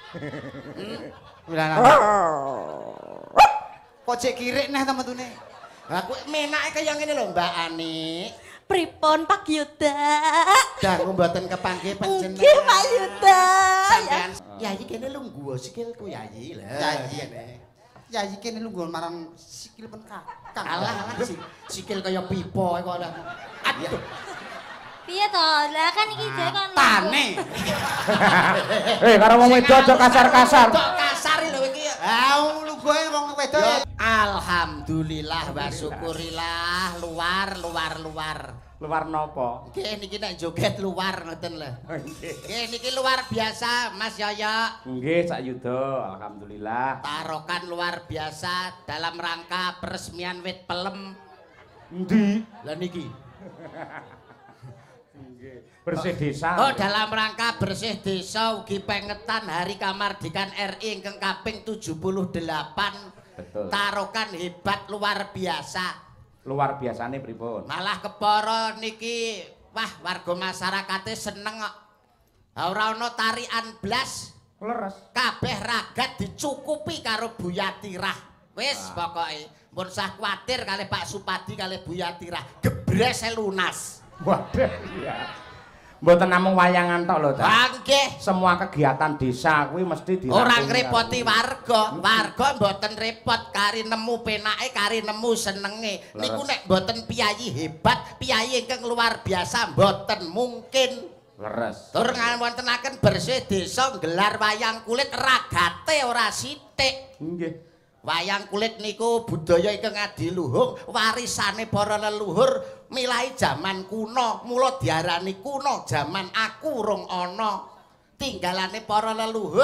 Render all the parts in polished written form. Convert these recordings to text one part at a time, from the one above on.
Kok cek kirik neh temetune. Aku menake kaya ngene lho Mbak Ani. Pripun Pak Yuda? Dangu mboten kepanggih panjenengan. Nggih Pak Yuda. Sampeyan Yayi kene lungguh sikilku Yayi lho. Yayi kene. Yayi kene lungguh marang sikil pen kakang. Alah sikil kaya pipa kok ora. Aduh. Piye to? Lah kan iki jek kon. Tane. Karo wong wedok aja kasar-kasar. Kok kasar lho iki. Ha lungguhe wong wedok. Alhamdulillah wa syukurillah luar. Luar napa? Nggih niki nek joget luar ngoten lho. Nggih niki luar biasa Mas Yoyo. Nggih Cak Yuda, alhamdulillah. Tarokan luar biasa dalam rangka peresmian wit pelem. Endi? Lah niki. Bersih desa. Oh, dalam rangka bersih desa ugi pengetan Hari Kamardikan RI ingkang kaping 78. Betul. Tarokan hebat luar biasa. Luar biasane pripun? Malah kepara niki wah warga masyarakate seneng kok. Ora ana tarian blas. Leres. Kabeh ragat dicukupi karo Buyatirah. Wis pokoke mun sah kuwatir kalih Pak Supadi kalih Buyatirah. Gebrese lunas. Waduh iya. Mboten namung wayangan tok lho, Cak. Nggih. Semua kegiatan desa kuwi mesti dirampung. Ora ngrepoti warga. Warga mboten repot kari nemu penake, kari nemu senenge. Niku nek mboten piyayi hebat, piyayi ingkang luar biasa mboten mungkin. Leres. Tur ngawontenaken bersih desa gelar wayang kulit ragate ora sithik. Nggih. Wayang kulit niku budaya ingkang adiluhung, warisane para leluhur milai jaman kuno, mula diarani kuno jaman aku rung ana. Tinggalane para leluhur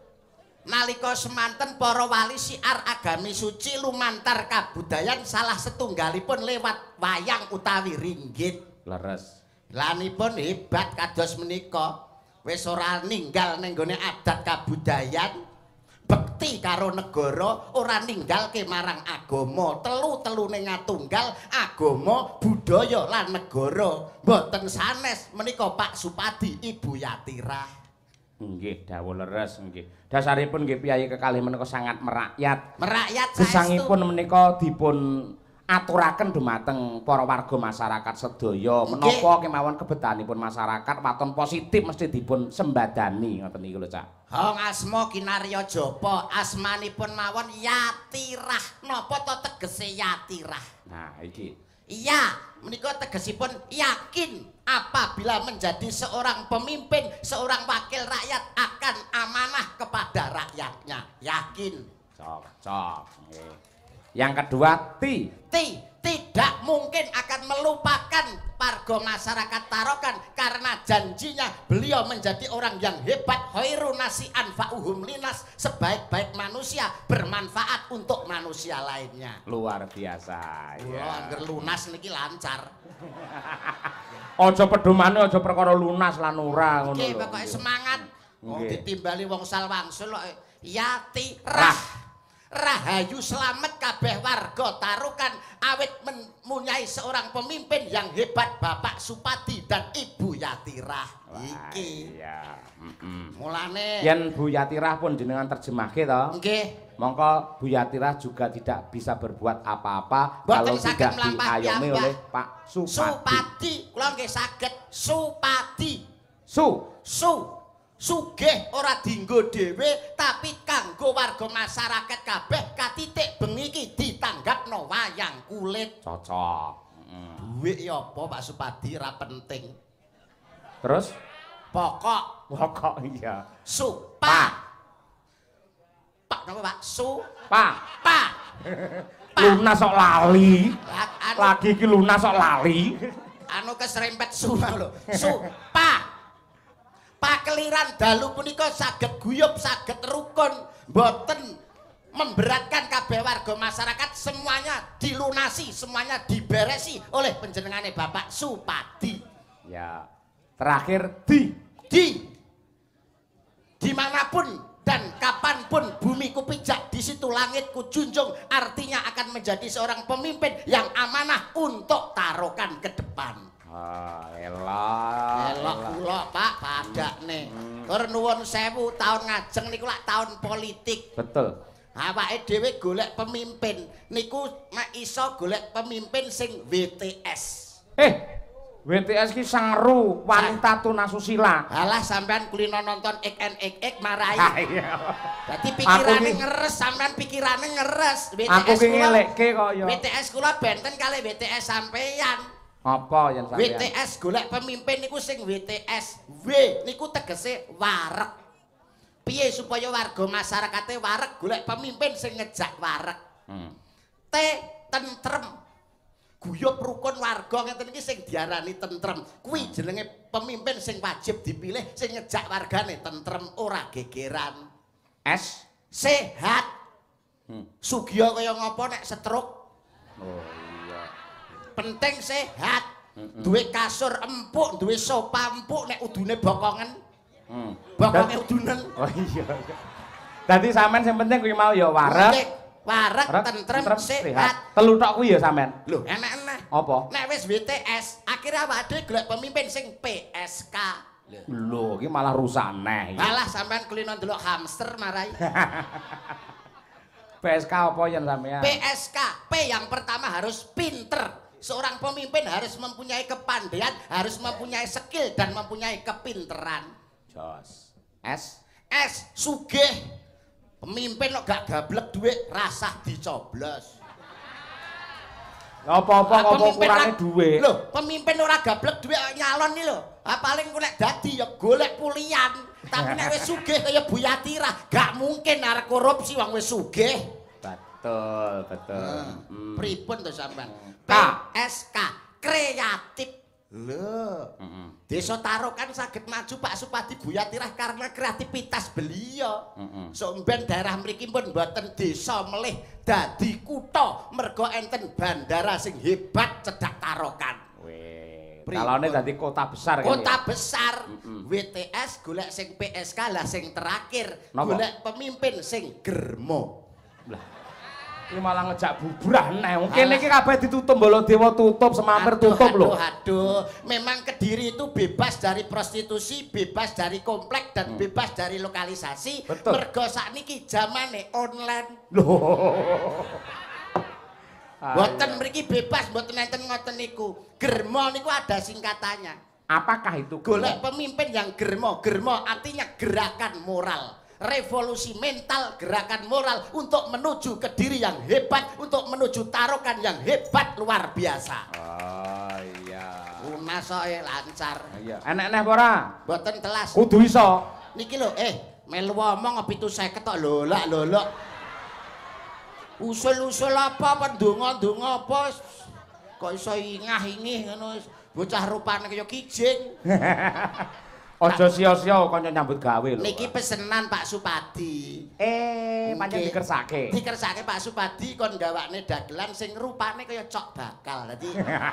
nalika semanten para wali siar agami suci lumantar kabudayan salah setunggalipun lewat wayang utawi ringgit. Leres. Lanipun hebat kados menika. Wis ora ninggal ning gone adat kabudayan. Bekti karo negara ora ninggalke marang agama. Telu-telune ngatunggal agama, budaya lan negara. Mboten sanes menika Pak Supadi Ibu Yatirah. Nggih, dawuh leres nggih. Dasaripun nggih piyayi kekalih menika sangat merakyat. Merakyat saestu. Gesangipun menika dipun aturaken dumateng para warga masyarakat sedaya. Menapa kemawon kebetanipun masyarakat waton positif mesti dipun sembadani ngoten niku lho, Cak. Hong asma kinarya japa, asmanipun mawon Yatirah. Napa to tegese Yatirah? Nah, iki. Iya, menika tegesipun yakin apabila menjadi seorang pemimpin, seorang wakil rakyat akan amanah kepada rakyatnya. Yakin. Cocok. Nggih. Yang kedua, tidak mungkin akan melupakan warga masyarakat Tarokan karena janjinya beliau menjadi orang yang hebat, khairun nasi anfa'uhum linas, sebaik-baik manusia bermanfaat untuk manusia lainnya. Luar biasa. Kula angger lunas niki lancar. Aja pedomane aja perkara lunas lan ora ngono lho. Nggih, pokoke semangat. Wong Nggih. ditimbali wong salwangsul kok Yatirah. Rahayu selamat kabeh warga Tarukan awit mempunyai seorang pemimpin yang hebat Bapak Supadi dan Ibu Yatirah. Iki. Iya. Mulane Yen Bu Yatirah pun jenengan terjemahke to. nggih. Mongko Bu Yatirah juga tidak bisa berbuat apa-apa Mboten kalau saged tidak mlampah diayomi piyambak. oleh Pak Supadi. Supadi, kula nggih saged Supadi. Su. Sugih ora dienggo dhewe tapi kanggo warga masyarakat kabeh katitik bengi iki ditanggapno wayang kulit. Cocok. Duit ya apa Pak Supadi ora penting. Terus Pokok iya. Pak napa Pak? Pak. Pak. Lunas sok lali. Anu, Lagi iki lunas sok lali. anu keserempet lho. Pakeliran dalu punika saged guyub, saged rukun, mboten memberatkan kabeh warga masyarakat, semuanya dilunasi, semuanya diberesi oleh panjenengane Bapak Supadi. Ya. Terakhir dimanapun dan kapanpun bumiku pijak, di situ langitku junjung, artinya akan menjadi seorang pemimpin yang amanah untuk Tarukan ke depan. Elok. Elok kula Pak padakne. Tur nuwun sewu taun ngajeng niku lak taun politik. Betul. Awake dhewe golek pemimpin niku nek iso golek pemimpin sing WTS. WTS ki sangeru wanita tunasusila. Alah sampean kulino nonton ik marai. Iya. Dadi pikirane ngeres, sampean pikirane ngeres. Aku ki ngelekke kok ya. WTS kula benten kali WTS sampeyan. Apa yen sampeyan? WTS golek pemimpin niku sing WTS. W niku tegese wareg. Piye supaya warga masyarakate wareg golek pemimpin sing ngejak wareg. T tentrem. Guyub rukun warga ngeten iki sing diarani tentrem. Kuwi jenenge pemimpin sing wajib dipilih sing ngejak wargane tentrem ora gegeran. S Sehat. Sugih kaya ngapa nek stroke? Oh iya. Penting sehat. Duwe kasur empuk, duwe sofa empuk nek udune bokongen. Bokonge udunen. Oh iya. Dadi sampean sing penting kuwi mau ya wareg. Wareg tentrem sehat. Telu tok kuwi ya sampean. Lho, enak-enak. Apa? Nek wis WTS, akhirnya awake dhewe golek pemimpin sing PSK. Lho, iki malah rusak neh. Malah sampean kulino ndelok hamster marai. PSK apa yen sampean? PSK, P yang pertama harus pinter. Seorang pemimpin harus mempunyai kepandaian, harus mempunyai skill dan mempunyai kepinteran. Jos. S Sugih. Pemimpin kok gak gablek duit rasah dicoblos. Apa-apa kok ukurannya duit. Lho, pemimpin ora gablek duit nyalon iki lho. Paling nek dadi ya golek pulian. Tapi nek wis sugih kaya Buya Tira, gak mungkin arek korupsi wong wis sugih. Betul. Pripun to sampean? PSK, kreatif. Lho. Desa Tarokan saged maju Pak Supadi Buya Tirah karena kreativitas beliau. Somben daerah mriki pun mboten desa melih dadi kutha mergo enten bandara sing hebat cedhak Tarokan. Weh. Kalone dadi kota besar kan. Kota besar. WTS golek sing PSK lah sing terakhir. Golek pemimpin sing germo. Lah. Ini malah ngejak bubrah neh. Kene iki kabeh ditutup Baladewa tutup, Semampir tutup lho. Aduh, memang Kediri itu bebas dari prostitusi, bebas dari komplek dan bebas dari lokalisasi. Mergo sakniki zamane online. Loh. Mboten mriki bebas, mboten enten ngoten niku. Germo niku ada singkatannya. Apakah itu? Golek pemimpin yang germo. Germo artinya gerakan moral. Revolusi mental, gerakan moral untuk menuju Kediri yang hebat, untuk menuju Tarokan yang hebat luar biasa. Oh iya. Unas soe lancar. Iya. Enek-enek apa ora? Mboten telas. Kudu iso. Niki lho, melu omong 750 tok lolak. Usul-usul apa ndonga-ndonga apa kok iso ingah-ingih ngono bocah rupane kaya kijing. Aja sia-sia kanca nyambut gawe lho. Niki pesenan Pak Supadi. Pancen dikersake. Dikersake Pak Supadi kon gawakne dagelan sing rupane kaya cok bakal. Dadi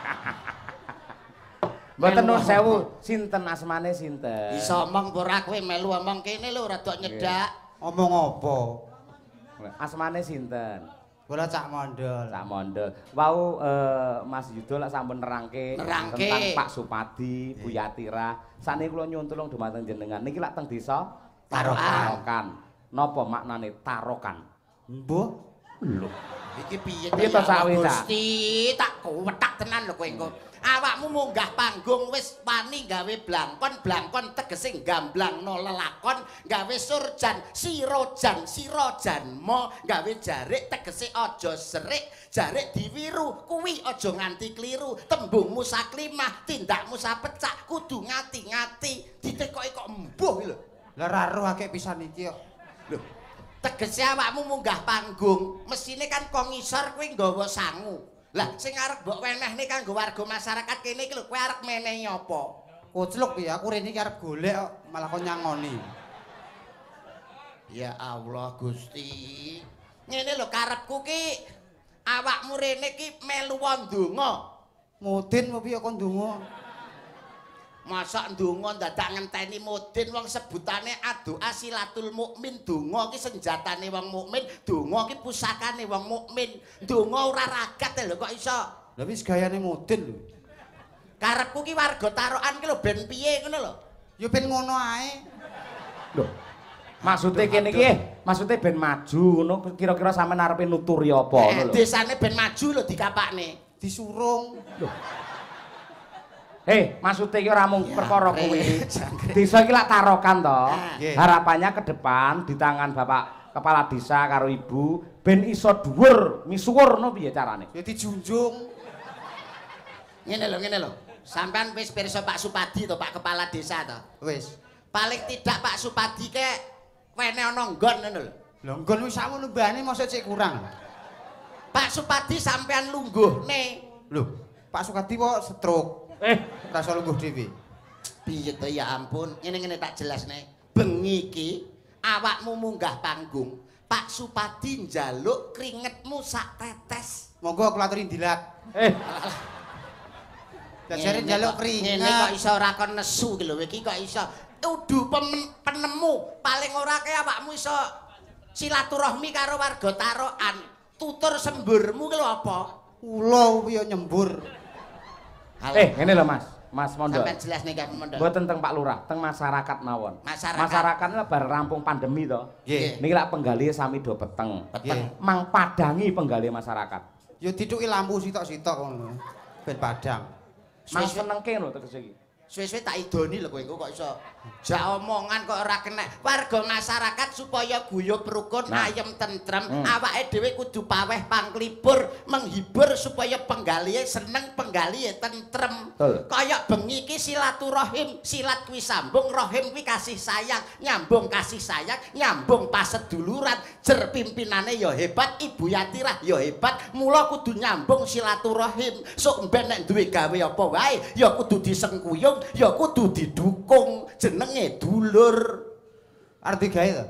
Mboten nuwun sewu, sinten asmane sinten? Iso omong ora kowe melu omong kene lho rada nyedak. Omong apa? Asmane sinten? Kula Cak Mondol. Cak Mondol. Wau Mas Yudo lak sampun nerangke tentang Pak Supadi, Buya Tira. Saniki kula nyuwun tulung dumateng jenengan. Niki lak teng desa Tarokan. Napa maknane Tarokan? Mbuh. Lho. Iki piye to sawi Gusti? Tak kuwetak tenan lho kowe engko. Awakmu munggah panggung wis wani gawe blangkon tegese gamblangno lelakon, gawe surjan, sirojanmo, gawe jarik tegese aja serik, jarik diwiru, kuwi aja nganti kliru, tembungmu saklimah, tindakmu sapecak, kudu ngati-ngati, ditekoki kok embuh lho. Lah ra roh akeh pisan iki kok. Lho, tegese awakmu munggah panggung, mesine kan kok ngisor kuwi nggawa sangu. Lah sing arep mbok wenehne kanggo warga masyarakat kene iki lho kowe arep menehi apa? Kocluk ya aku rene iki arep golek kok malah kon nyangoni. Ya Allah Gusti. Ngene lho karepku ki awakmu rene ki melu ndonga. Mudin piye kon ndonga? Masa ndonga dadak ngenteni mudin wong sebutane adoa silatul mukmin. Donga ki senjatane wong mukmin, donga ki pusakane wong mukmin. Ndonga ora ragat lho kok iso. Lah wis gayane mudin lho. Karepku ki warga tarokan ki lho ben piye ngono lho. Ya ben ngono ae. Lho. Maksude kene iki, maksude ben maju ngono kira-kira sampean arepe nuturi apa ngono lho. Desane ben maju lho dikapakne. Disurung. Lho. Maksude iki ora mung perkara kuwi. Desa iki lak tarokan to. Harapannya ke depan di tangan Bapak Kepala Desa karo Ibu ben iso dhuwur, misuwur no piye carane? Ya dijunjung. Ngene lho. Sampean wis pirsa Pak Supadi to, Pak Kepala Desa to. Wis. Paling tidak Pak Supadi ke wene ana nggon ngono lho. Lho nggon wis sakmono mbane mosok cek kurang. Pak Supadi sampean lungguhne. Lho, Pak Sukadi kok stroke. Ora iso lungguh dhewe. Piye to ya ampun, ngene tak jelasne. Bengi iki awakmu munggah panggung, Pak Supadi njaluk keringetmu sak tetes. Monggo kula aturi ndilat. Jajare njaluk keringet. Ngene kok iso ora kon nesu iki lho, iki kok iso udu penemu. Paling ora ke awakmu iso silaturahmi karo warga tarokan. Tutur semburmu ki lho apa? Kula piye nyembur. Ngene lho Mas. Mas Mondol. Sampeyan jelas nih Kang Mondol. Mboten teng Pak Lurah, teng masyarakat mawon. Masyarakat lha bar rampung pandemi to. Nggih. Niki lak penggalih sami do peteng. Mang padangi penggalih masyarakat. Ya dituki lampu sitok-sitok ngono. Ben padang. Mang senengke lho tegese iki. Suwe-suwe tak idoni lho kowe engko kok iso jak omongan kok ora kena. Warga masyarakat supaya guyub rukun, ayem tentrem, awake dhewe kudu paweh pangklibur, menghibur supaya penggalihe seneng, penggalihe tentrem. Kaya bengi iki silaturahim, silat kuwi sambung, rahim kuwi kasih sayang, nyambung kasih sayang, nyambung paseduluran, jer pimpinane ya hebat, Ibu Yatirah ya hebat, mula kudu nyambung silaturahim. Sok mben nek duwe gawe apa wae ya kudu disengkuyung, ya kudu didukung, jenenge dulur. Arep digawe to?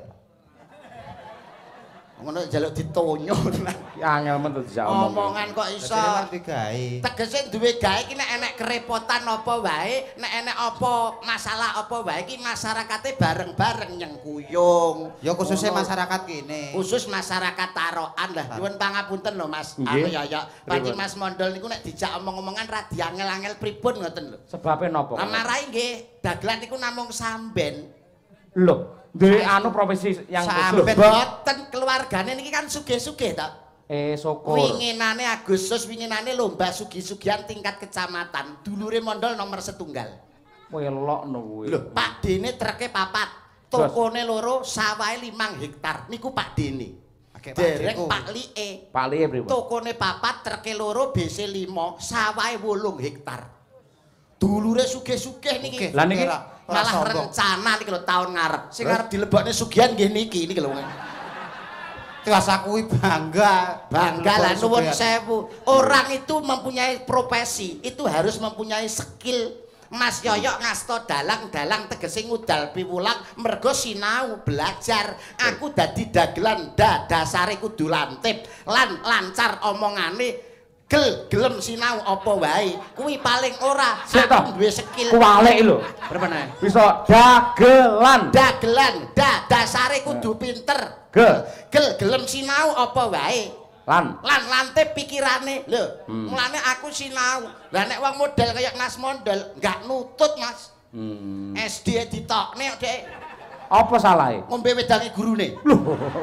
Ngono njaluk ditonyo. Ya angel men to dijak omong. Omongan kok iso. Arep digawe. Tegese duwe gawe iki nek enek kerepotan apa wae, nek enek apa masalah apa wae iki masyarakate bareng-bareng nyengkuyung. Ya khususnya masyarakat kene. Khusus masyarakat tarokan lah. Nyuwun pangapunten lho Mas. Anu ya. Panjenengan Mas Mondol niku nek dijak omong-omongan ra diangel-angel pripun ngoten lho. Sebabe napa? Marahi nggih, dagelan niku namung samben. Lho, duwe anu profesi yang samben boten keluargane niki kan sugih-sugih to. Syukur. Winginane Agustus, winginane lomba sugih-sugihan tingkat kecamatan. Dulure Mondol nomor setunggal. Welok no kuwi. Lho, Pak Dene treke 4, tokone 2, sawahe 5 hektar. Niku Pak Dene. Dereng Pak Lie. Pak Lie pripun? Tokone 4, treke 2, BC 5, sawahe 8 hektar. Dulure sugih-sugih niki. Lah niki malah rencana niki lho taun ngarep. Sing arep dilebokne sugihan nggih niki lho. Tiasa kuwi bangga. Bangga lah nuwun sewu. Orang itu mempunyai profesi, itu harus mempunyai skill. Mas Yoyok ngasto dalang-dalang tegese ngudal piwulang mergo sinau belajar. Aku dadi dagelan dasare kudu lantip lan lancar omongane. Gelem sinau apa wae. Kuwi paling ora duwe skill. Kuwalek lho. Pripun bisa dagelan. Dasare kudu pinter. Gelem sinau apa wae. Lan lantip pikirane. Lho, mulane aku sinau. Lah nek wong model kaya Mas Mondol enggak nutut, Mas. SD ditokne Dek. Apa salahe? Ngombe wedange gurune. Lho.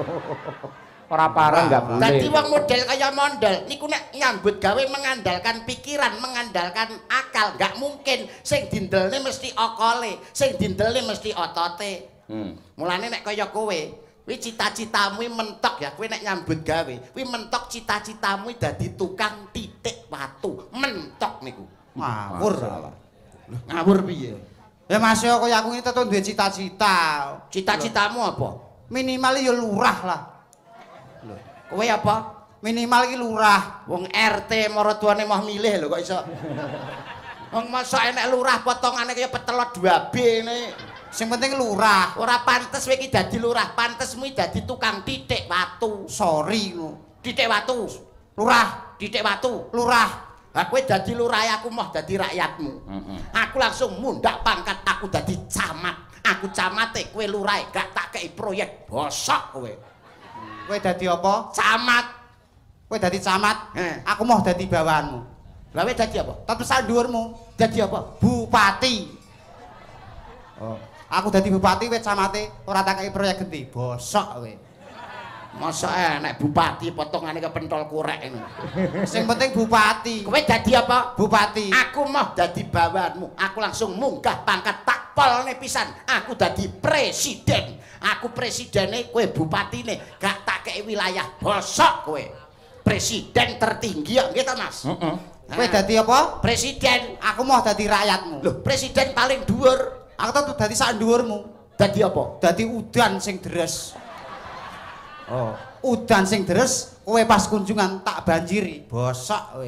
Ora pareng enggak boleh. Dadi wong model kaya Mondol niku nek nyambut gawe mengandalkan pikiran, mengandalkan akal, enggak mungkin sing dindelne mesti okole, sing dindelne mesti otote. Mulane nek kaya kowe kuwi cita-citamu mentok ya, kowe nek nyambut gawe, kuwi mentok cita-citamu dadi tukang titik watu. Mentok niku. Ngawur. Ngawur piye? Ya Mas yo kaya aku iki tetep duwe cita-cita. Cita-citamu apa? Minimal ya lurah lah. Lho, kowe apa? Minimal iki lurah. Wong RT maratuane mau milih lho kok iso. Wong masa enek lurah potongane kaya petelot 2B ne. Sing penting lurah. Ora pantes kowe iki dadi lurah, pantesmu dadi tukang titik watu. Sorry ngono. Titik watu. Lurah, titik watu. Lurah. Lah kowe dadi lurah aku mah dadi rakyatmu. Aku langsung mundak pangkat, aku dadi camat. Aku camate, kowe lurahe gak tak kei proyek bosok kowe. Kowe dadi apa? Camat. Kowe dadi camat. Aku mau dadi bawahanmu. Lah kowe dadi apa? Tetep sak dhuwurmu. Dadi apa? Bupati. Oh, aku dadi bupati kowe camate ora tak kei proyek genti. Bosok kowe. Masa enek bupati potongane kepentol kurek ini. Sing penting bupati. Kowe dadi apa? Bupati. Aku mau dadi bawahanmu. Aku langsung munggah pangkat tak polne pisan. Aku dadi presiden. Aku presidene, kowe bupatine. Gak tak kei wilayah. Bosok kowe. Presiden tertinggi ya nggih to, Mas? Heeh. Kowe dadi apa? Presiden. Aku mau dadi rakyatmu. Loh, presiden paling dhuwur. Aku tetep dadi sak dhuwurmu. Dadi apa? Dadi udan sing deres. Oh, udan sing deres kowe pas kunjungan tak banjiri. Bosok kowe.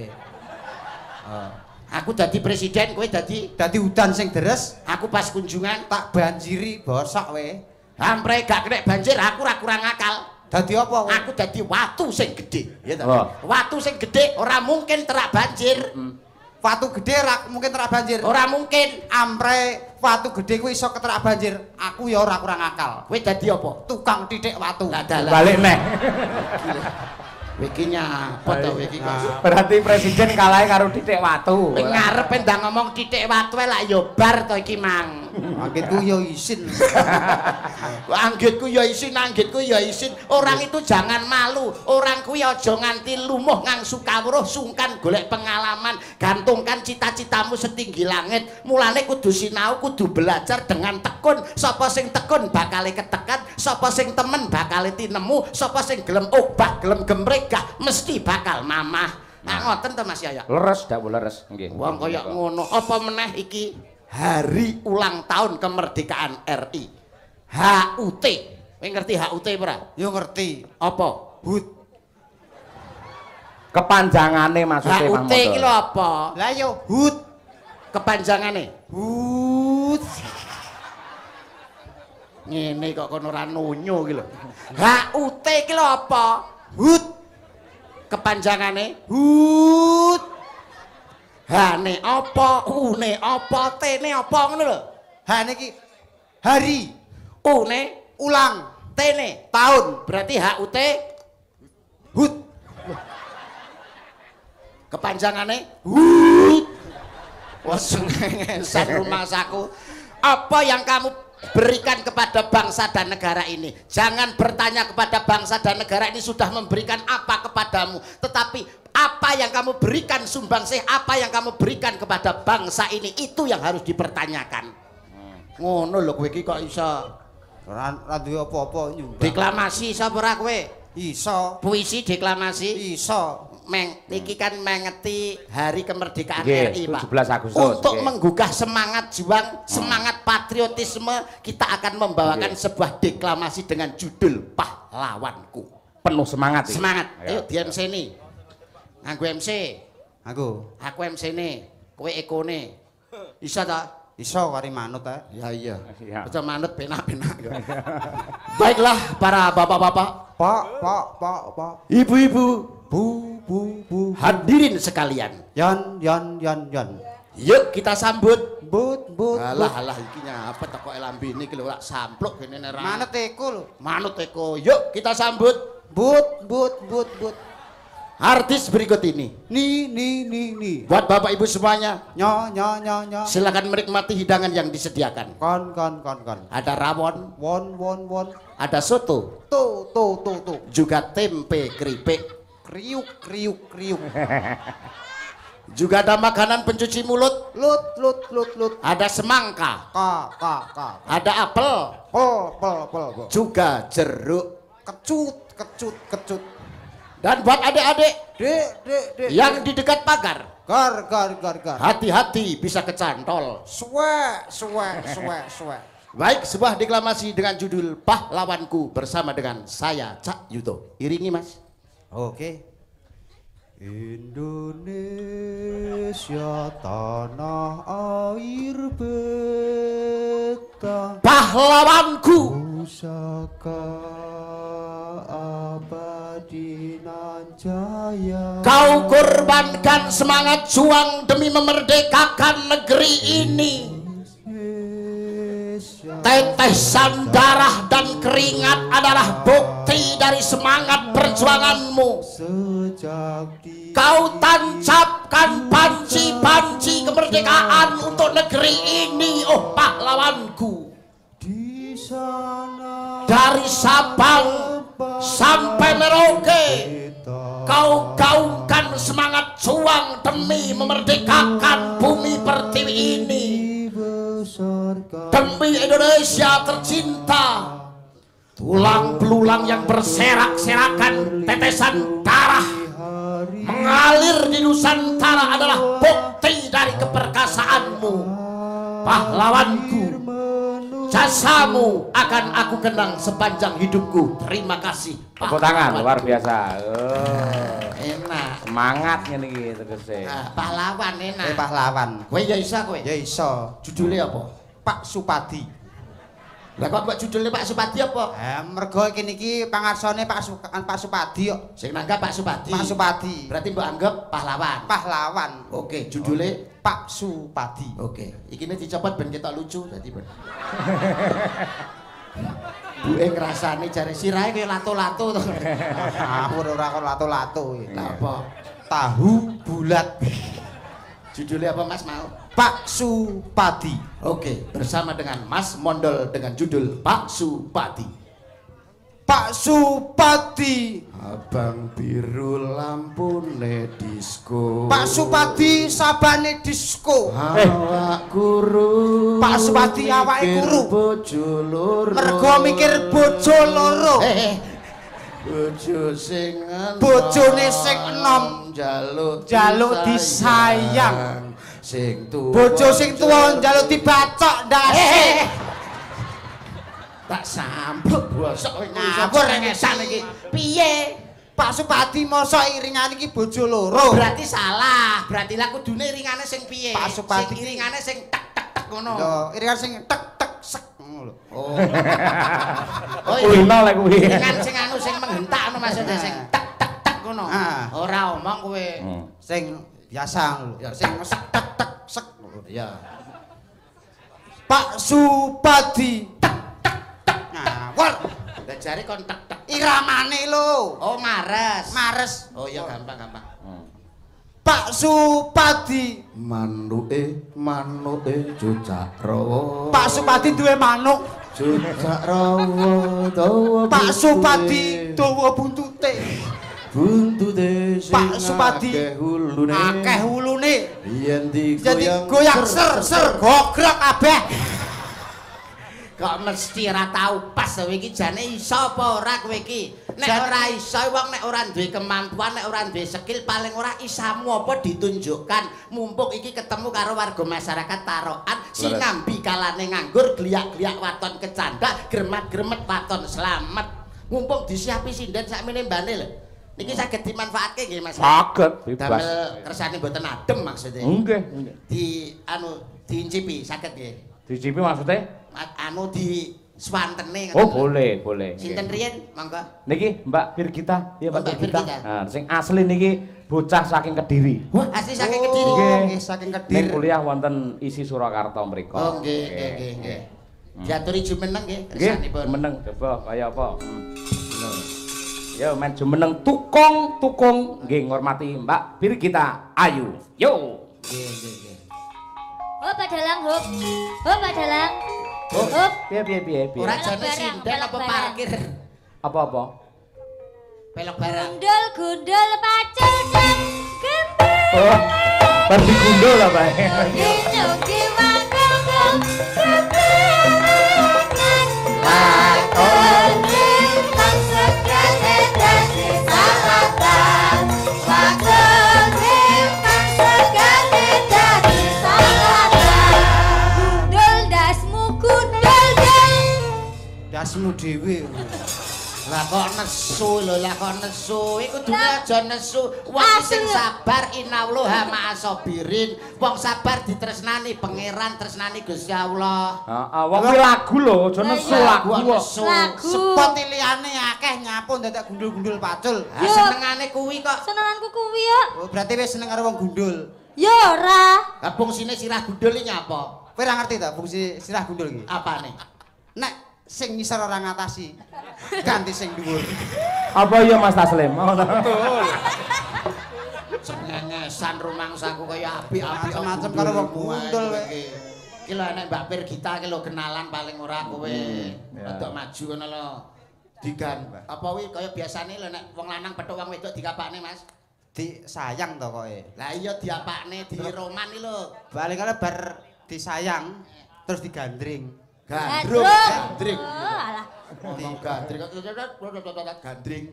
Aku dadi presiden, kowe dadi Udan sing deres, aku pas kunjungan tak banjiri. Bosok kowe. hampre gak kena banjir, aku ora kurang akal. Dadi apa kowe? Aku dadi watu sing gedhe, ya ta? Oh. Watu sing gedhe ora mungkin terak banjir. Watu gede ora mungkin terak banjir. Ora mungkin. Ampre watu gede kuwi iso keterak banjir. Aku ya ora kurang akal. Kowe dadi apa? Tukang titik watu. Lah dalah. Balik neh. Iki nyapa to iki kok. Berarti presiden kalahe karo titik watu. Kowe ngarepe ndang ngomong titik watu lak ya bar to iki, Mang. Anggitku ya isin. Anggitku ya isin, anggitku ya isin. Orang itu jangan malu. Orang kuwi aja nganti lumuh ngang sukawruh sungkan golek pengalaman. Gantungkan cita-citamu setinggi langit. Mulane kudu sinau, kudu belajar dengan tekun. Sapa sing tekun bakale ketekan, sapa sing temen bakale tinemu, sapa sing gelem obah, gelem gemrek gak mesti bakal mamah. Nah ngoten to Mas Yaya. Leres dak leres nggih. Wong kaya ngono. Apa meneh iki hari ulang tahun kemerdekaan RI. HUT. Kowe ngerti HUT ora? Yo ngerti. Apa? Hut. Kepanjangane maksudnya Mang HUT iki lho Motor. apa? Lah yo hut. Kepanjangane. Hut. Ngene kok kono ora nunyu iki lho. HUT iki lho apa? Hut. Kepanjangane. Hut. Hane apa? Une apa? Tene apa ngono lho. Ha niki hari Une, ulang tene tahun. berarti HUT Hut. kepanjangane hut. Wes ngesan rumah saku. Apa yang kamu berikan kepada bangsa dan negara ini? Jangan bertanya kepada bangsa dan negara ini sudah memberikan apa kepadamu, tetapi apa yang kamu berikan sumbangsih, apa yang kamu berikan kepada bangsa ini, itu yang harus dipertanyakan. Ngono lho kowe iki kok iso Ora duwe apa-apa nyumbang. deklamasi iso ora kowe? Iso. Puisi deklamasi? Iso. Niki kan mengeti hari kemerdekaan Nggih, RI, Pak. 17 Agustus, Untuk nggih. menggugah semangat juang, semangat patriotisme, kita akan membawakan sebuah deklamasi dengan judul Pahlawanku. Penuh semangat iki. Semangat. Ayo Ayo. di MC ini. Nganggo MC. Aku Aku MC ini. Kowe ekone. Bisa ta? iso kari manut ta. Ya iya. Iya. Aja manut penak-penak. Baiklah para bapak-bapak, Pak. ibu-ibu, Bu. hadirin sekalian. Yan. Yuk kita sambut. But. Alah iki nyapa teko lambene iki lho ora sampluk kene nera. Manut eko lho. Manut eko. Yuk kita sambut But. artis berikut ini. Ni. Buat Bapak Ibu semuanya, Nya. silakan menikmati hidangan yang disediakan. Kon. Ada rawon, Won. ada soto, Tuh. juga tempe keripik, Kriuk. juga ada makanan pencuci mulut, Lut. ada semangka, Ka. ada apel, Pol. juga jeruk. Kecut. Dan buat adik-adik Dek. yang di dekat pagar, Gar. hati-hati bisa kecantol. Suwe. Baik, sebuah deklamasi dengan judul Pahlawanku bersama dengan saya Cak Yuto. Iringi Mas. Oke. Indonesia tanah air beta Pahlawanku, pusaka abadi nan jaya. kau korbankan semangat juang demi memerdekakan negeri ini. Tetesan darah dan keringat adalah bukti dari semangat perjuanganmu. Sejak Kau tancapkan panci-panci kemerdekaan untuk negeri ini, oh pahlawanku. di sana Dari Sabang sampai Merauke, kau gaungkan semangat juang demi memerdekakan bumi pertiwi ini, demi Indonesia tercinta. Tulang belulang yang berserak-serakan tetesan darah mengalir di Nusantara adalah bukti dari keperkasaanmu, pahlawanku. Jasamu akan aku kenang sepanjang hidupku. Terima kasih. Tepuk tangan luar biasa. Enak. Semangatnya nih tegese. Pahlawan enak. pahlawan. Kowe ya iso kowe. Ya iso. Judulnya apa? Pak Supadi. Lah kok mbok judulnya Pak Supadi apa? Mergo kene iki pangarsane Pak Supadi kok. Sing nanggap Pak Supadi. Pak Supadi. Berarti mbok anggap pahlawan. Pahlawan. Oke, judulnya Pak Supadi. Oke, iki ne dicopot ben ketok lucu dadi ben. Buke ngrasani jare sirahe kaya lato-lato to. Ngawur ora kok lato-lato. Lah apa? Tahu bulat. Judulnya apa Mas mau? Pak Supadi. Oke, bersama dengan Mas Mondol dengan judul Pak Supadi. Pak Supadi. Abang biru lampune disco. Pak Supadi sabane disco. Awak kuru. Pak Supadi awake kuru. Bojo loro. Mergo mikir bojo loro. Bojo sing enom. Bojone sing enom. Jaluk disayang. Sing tuwa. Bojo sing tuwa njaluk dibacok ndase. Tak sampluk bosok kowe ngawur ngesan iki. Piye? Pak Supadi mosok iringan iki bojo loro. Berarti salah. Berarti lah kudune iringane sing piye? Pak Supadi sing iringane sing tek tek tek ngono. Lho, iringan sing tek tek sek ngono lho. Oh. Kulino lek kuwi. Iringan sing anu sing menghentak ngono maksudnya sing tek tek tek ngono. Ora omong kowe. Sing biasa lho. Ya sing sek tek tek sek. Ya. Pak Supadi. Ngawur. Lah jare kon tek tek. Iramane lho. Oh, mares. Mares. Oh ya gampang-gampang. Pak Supadi. Manuke cucak rawa. Pak Supadi duwe manuk. Cucak rawa dawa. Pak Supadi dawa buntute. Buntute sing Pak Supadi akeh hulune. Yen Jadi goyang ser ser gogrok kabeh. Kok mesti ora tau pas kowe iki jane iso apa ora kowe iki? Nek ora iso wong nek ora duwe kemampuan, nek ora duwe skill paling ora isamu apa ditunjukkan. Mumpung iki ketemu karo warga masyarakat Tarokan sinambi kalane nganggur, gliak-gliak waton kecanda, gremet-gremet waton slamet. Mumpung disiapi sinden sakmene mbane lho. Niki saged dimanfaatke nggih Mas. Saged bebas. Damel kersane mboten adem maksudnya. Nggih. Di diincipi saged nggih. Dicipi maksudnya? Anu di swantene. Oh, boleh. Sinten riyen monggo? Niki Mbak Birgita, iya Mbak Mbak Birgita. Birgita. Nah, sing asli niki bocah saking Kediri. Wah, asli saking Kediri. Nggih, saking Ning Kediri. kuliah wonten isi Surakarta mriku. Oh, nggih. Diaturi jumeneng nggih Nggih, kersanipun. meneng coba kaya apa? Yo men jumeneng tukung nggih ngormati Mbak Birgita Ayu. Yo. Nggih. Hop Pak Dalang. Hop. Piye. Ora jane sinden apa parkir? Apa? Pelok barang. Gundul pacul dan gembel. Oh. Bar digundul lah, Pak. Nyuki wanggung gembel. Lakoni kang segane dadi salatan. Lakoni kang segane dadi salatan. Gundul dasmu gundul deng. Dasmu dhewe. Lah kok nesu lho, Iku dune aja nesu. Wong sing sabar innallaha ma'asabirin. Wong sabar ditresnani pangeran, tresnani Gusti Allah. Heeh, wong kuwi lagu lho, aja nesu lagu kok. Lagu. Spot liyane akeh nyapun dadak gundul-gundul pacul. Senengane kuwi kok. Senenganku kuwi ya. Oh, berarti wis seneng karo wong gundul. Ya ora. Lah fungsine sirah gundul iki nyapa? Kowe ora ngerti ta fungsi sirah gundul iki? Apane? Nek sing ngisor ora ngatasi. Ganti sing dhuwur. Apa iya Mas Taslim? Betul. Cengengesan rumangsaku kaya apik-apik Macam-macam karo wong gundul kowe. Iki lho nek Mbak Pirgita iki lho kenalan paling ora kowe. Rodok maju ngono lho. Digan apa wi kaya biasane lho nek wong lanang petuk wong wedok dikapakne Mas. Disayang to kowe. Lah iya diapakne di roman iki lho. Balik kale bar disayang terus digandring. Gandring. Oh, alah. Ngomong gandring kok gandring.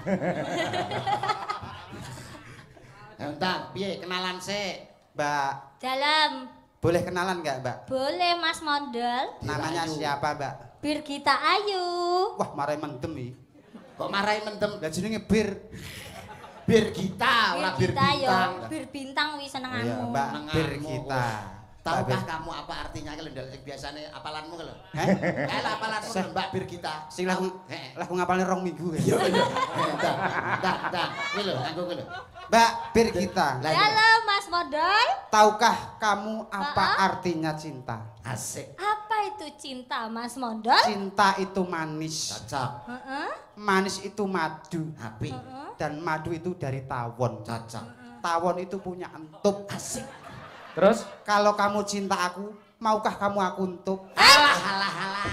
Entah, piye kenalan sik? Mbak, Dalam. boleh kenalan nggak Mbak? Boleh Mas Mondol. Namanya siapa Mbak? Birgita Ayu. Wah, marai mendem iki. Kok marahi mendem? Lah jenenge Bir. Birgita, ora Birgita yo. birbintang. Bir bintang wi Iya, senenganmu. Mbak Senenganmu Birgita. Tahukah kamu apa artinya ki lho Ndel? Biasane apalanmu ki lho. Heh? Apalanmu lho Mbak Birgita. Sing lagu Heeh. lagu ngapalne 2 minggu kan. Iya iya. Entar. Kuwi lho, nganggo kuwi lho. Mbak Birgita, Lah iya. Halo Mas Mondol. tahukah kamu apa artinya cinta? Asik. Apa itu cinta Mas Mondol? Cinta itu manis. Cocok. Heeh. Manis itu madu. Apik. Dan madu itu dari tawon. Cocok. Tawon itu punya entup. Asik. Terus Kalau kamu cinta aku, maukah kamu aku entup? Alah.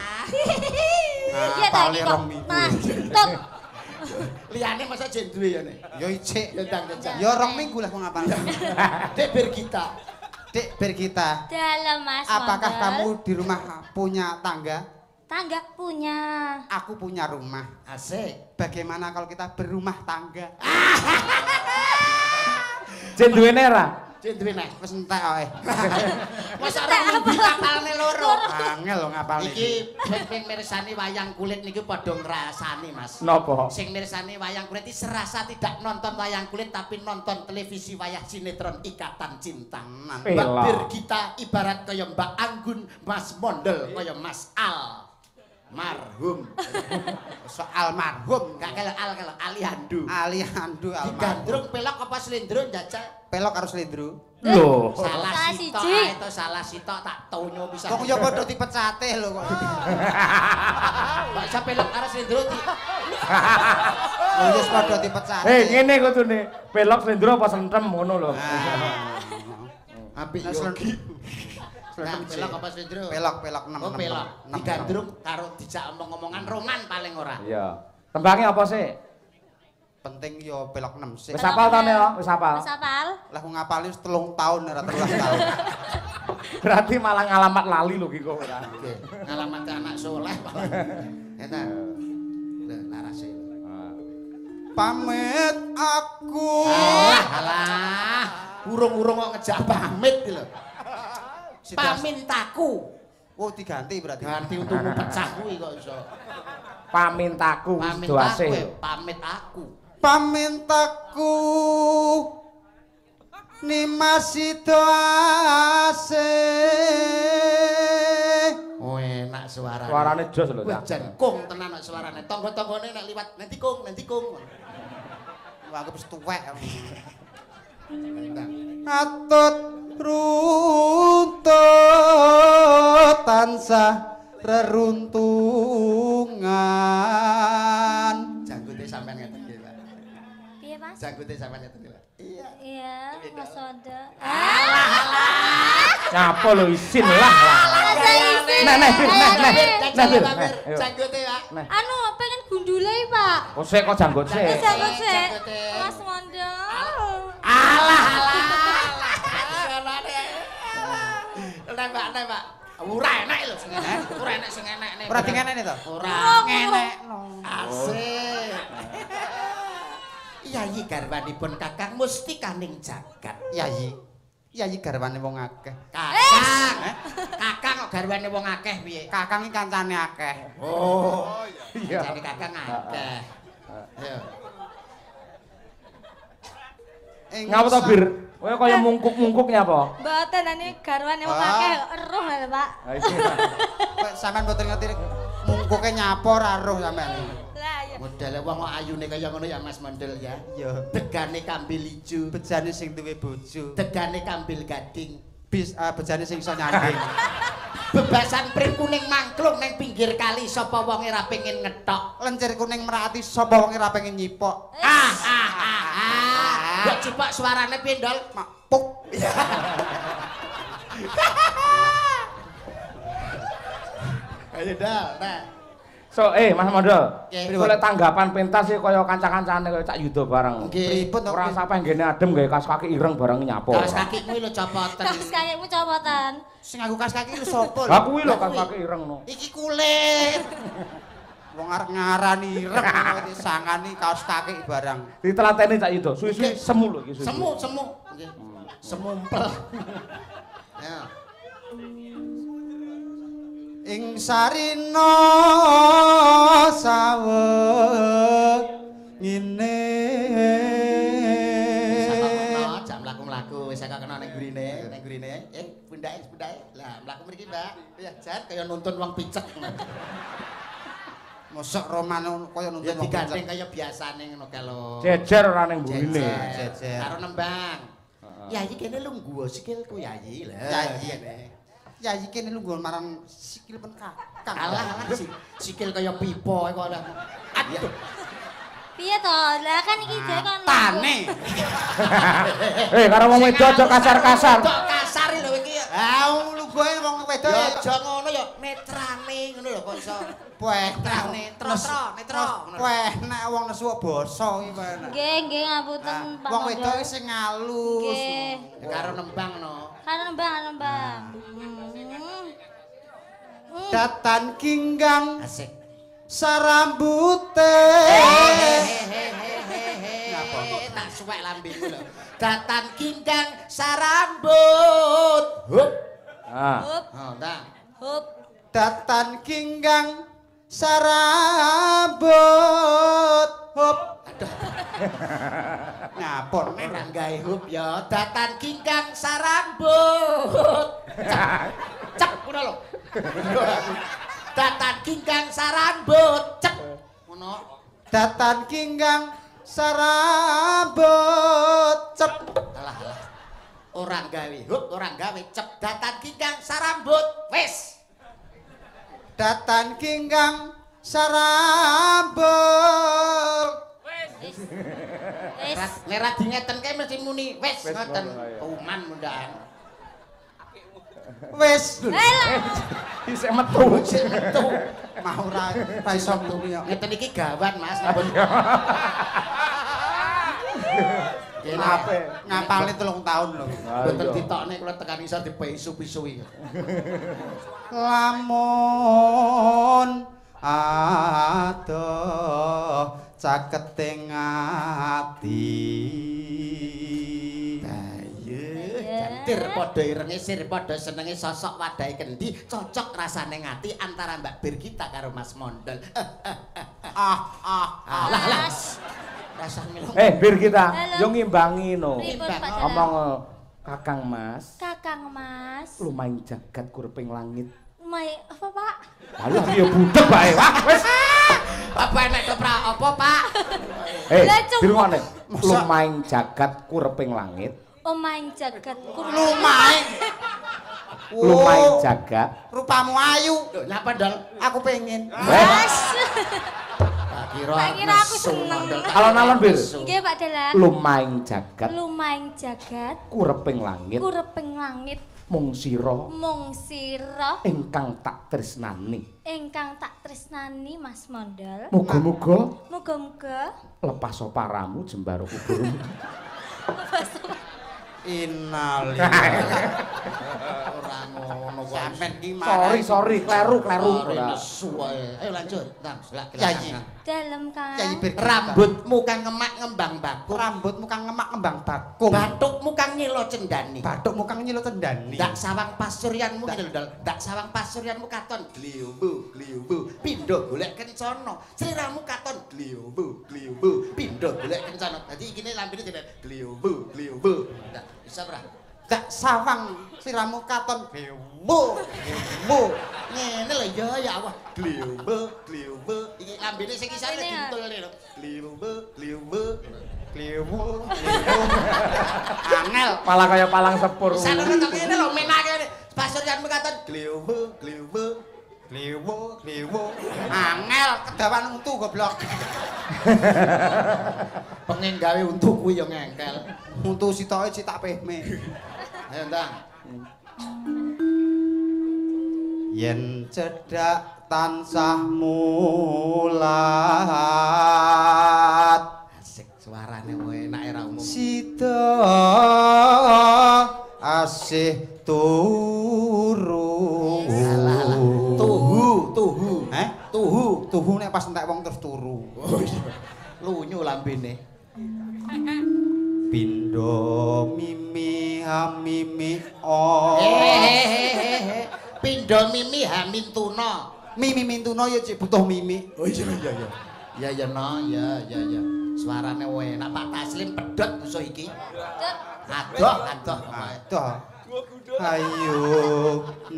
Iya Apalne tadi kok 2 minggu. malah cinta. Liyane masa jen duwe ya nek. Yo icik. Ya ndang cocok. Yo 2 minggu lah aku ngapal. Dek Birgita. Dek Birgita, Dalam Mas apakah Mondol. kamu di rumah punya tangga? Tangga punya. Aku punya rumah. Asik. Bagaimana kalau kita berumah tangga? jen duwene ra? Jen duwe nek. Wis entek ae. Masa ora minggu kapalne loro. Angel lho ngapalne. Iki ping mirsani wayang kulit niki padha ngrasani Mas. Napa? Sing mirsani wayang kulit iki serasa tidak nonton wayang kulit tapi nonton televisi wayah sinetron Ikatan Cinta. Mbak Elah. Birgita ibarat kaya Mbak Anggun, Mas Mondel kaya Mas Al. Marhum. Soal marhum. Gak kalau Al kalau Aliando. Aliando almarhum. Digandrung pelok apa slendro njajal? Pelok karo slendro. Loh. Salah Salah sitok siji. ae to salah sitok tak tonyo bisa. Kok yo padha dipecate lho kok. Mbak sa pelok karo slendro di. Lho wis padha dipecate. Ngene kudune. Pelok slendro apa sentrem ngono lho. Apik Nah, yo. Slendro Nah, pelok apa slendro? Pelok 6. Oh pelok. Digandrung karo dijak omong-omongan roman paling ora. Iya. Tembangnya apa sih? Penting yo pelok 6 sik. Wis hafal ta Nel? Wis hafal. Mas apal? Lah aku ngapalin 3 tahun ora 13 tahun. Berarti malah ngalamat lali lho ki kok ora. Oke, ngalamat anak soleh. Eta. Lho larase. Pamit aku. Alah. Urung-urung kok ngejak pamit iki lho. Pamintaku. Oh diganti berarti. Ganti untukmu pecah kuwi kok iso. Pamintaku wis Pamit do aku, asih. pamit aku. Pamintaku nimasi doase. Oh enak suarane. Suarane jos lho, Wah, Cak. jan kung tenan kok suarane. Tangga-tanggane nek liwat nanti kung. Aku wis tuwek. Atut runtut tansah reruntungan. Janggute sampean ngeten nggih, Pak. Piye Mas? Janggute sampean ngeten nggih, Pak. Iya. Iya, Mas Soda. Nyapa lho isin lah. Masa isi. Nah, Jajal Bir. Pak. Ayo. Janggute, Pak. Anu, pengen gundule Pak. Kok sik kok janggut sik. Bisa kok sih. Janggote. Mas Mondol. Alah. Nembak. Ora enak lho sing enak. Ora enak sing enak nek. Ora dingeneni to? Ora. Ngenekno. Asik. Yayi garwanipun Kakang mesti kaning jagat. Yayi. Yayi garwane wong akeh. Kakang. Kakang kok garwane wong akeh piye? Kakang iki kancane akeh. Oh. Iya. Jane Kakang akeh. Ayo. Ing Ngapa to Bir? Kowe kaya mungkuk-mungkuk nyapa? Mboten ane garwane wong Ah. akeh eruh lho Pak. Ha iki. Kok sampean mboten ngerti mungkuke nyapa ora roh sampean. Lah ya. Modele wong kok ayune kaya ngono ya Mas Mondel ya. Ya, Degane kambil ijo, bejane sing duwe bojo. degane kambil gading. Bejane sing iso nyanding. bebasan pring kuning mangklung ning pinggir kali sapa wonge ra pengin ngethok. Lencir kuning merati sapa wong ora pengen nyipok. Mbok cipok suarane piye, Ndol? Puk. Ayo, Ndol. Nah. So, Mas Mondol. Nggih. Oleh tanggapan pentas sih kaya kanca-kancane kaya Cak Yudo bareng. Nggih. Pripun to? Ora sampe ngene adem gawe kas kaki ireng bareng nyapo. Kaos kakimu lho copoten. Terus kayakmu copotan. Sing nganggo kas kaki lu sapa? Lah kuwi lho kas kaki ireng no. Iki kulit. Wong arep ngarani ireng disangani kaos kaki barang. Ditelateni Cak Yudo, suwi-suwi semu lho iki suwi. Semu. Nggih. Semumpel. Ya. Ing sarina sawet ngene. Jam mlaku-mlaku wis kok kena ning gurine. Pundake. Lah, mlaku mriki, Mbak. Ya, jan kaya nuntun wong picek. Mosok roman kaya nuntun Ya wong digandeng kaya biasane ngono kae lho. Jejer ora ning burine. Jejer. Karo nembang. Yayi kene lungguh sikilku Yayi. Lah, Yayi. kene. Yayi kene lu nggon marang sikil pen kakang. Alah, sikil kaya pipa kok lah. Aduh. Piye to? Lah kan iki jek kan. Tane. Karo wong wedok aja kasar-kasar. Kok kasar lho iki. Ah, lu gue wong wedok Ya aja ngono ya netrane ngono lho kok iso. Weh, Netro. weh, nek wong nesu basa iki wae. Nggih, ngapunten Pak. Wong wedok sing ngalus. Nggih. Karo nembang no. Kan nembang. Datan kinggang Asik. sarambute. Ngapa? Tak suwek lambemu lho. Datan kinggang sarambut. Hup. Hup, Oh, ta. hup. Datan kinggang sarambut. Hop. Ngapun nek Ora gawe hup ya. Datan kinggang sarambut. Cep ngono lho. Datan kinggang sarambut. Cep. Ngono. datan kinggang sarambut cep. Alah. Orang gawe hup, orang gawe cep. Datan kinggang sarambut. Wis. Datan kinggang sarambut. Wis. Nek ra dingeten kae mesti muni wis Wis, ngoten. ngono, ya. Kuman mundahan. Wis. Isih metu. Mau ra iso muni kok. Ngeten iki gawan, Mas. Ampun. Ape? Ngapalne 3 tahun lho. Mboten ditokne kula tekan iso dipesu-pisui. Lamun adoh caketing ati. Jantir padha irenge sir padha senenge sosok wadahe kendi cocok rasane ngati antara Mbak Birgita karo Mas Mondol. Lah. Rasane lho. Bir kita, Halo. yo ngimbangi no. Pripun Pak Jalan? Ngomong Kakang Mas, Kakang Mas. lumayan jagat kurping langit. Apa, Pak? Lalu yo budek bae. Wah, wis. Apa enek kepra apa, Pak? Lah, cuma- dirungokne. Lumayan jagat kurping langit. Omaing jagat Lumayan. Lumayan jagat. Rupamu ayu. Lho, nyapa, Dol? Aku pengen. Mas. Tak Tak kira aku nesu, seneng. Mondol. Alon-alon, Bir. Nggih, Pak Dalan. Lumayan jagat Lumaing jagat kurping langit. kureping langit Mung sira mung sira ingkang tak tresnani. ingkang tak tresnani Mas Mondol. Muga-muga Muga-muga lepas paramu jembaro kuburmu. Innalillahi. Ora ngono kok. Sampen ki marah. Sorry, kleru. Nesu wae. Ayo lanjut. Tang, selak Yayi. dalem kan. Yayi Birgita. Rambutmu kang ngemak ngembang bakung. Rambutmu kang ngemak ngembang bakung. Batukmu kang nyilo cendani. Bathukmu kang nyilo tendani. Dak sawang pasuryanmu ngene lho, Dol. Dak sawang pasuryanmu katon gliyumbu. Pindho golek kencana. Sliramu katon gliyumbu. Pindho golek kencana. Dadi ikine lambene jenenge gliyumbu. Ndak bisa ora? Dak sawang siramu katon bewo. Ngene lho ya Allah. Gliyumbu. Iki lambene sing isane dintulne lho. Gliyumbu. Angel. Malah kaya palang sepur. Sakjane kok ngene lho menake pasuryanmu katon gliyumbu. Glewo, glewo. Angel kedawan untu goblok. Pengen gawe untu kuwi ya ngengkel. Untu sitoke citak pehme. Ayo ndang. Yen cedhak tansah mulat. Asik suarane wae enak era umum. Sida asih turu. Alah, tuhu. Tuhu nek pas entek wong terus turu. Oh iya. Lunyu lambene. Pindho mimi hamimi oh. Pindho mimi hamin tuna. Mimi mintuna ya cek butuh mimi. Oh iya. Ya ya no, ya. Suarane wae enak Pak Taslim pedhot musuh iki. Adoh. Aduh. Ayo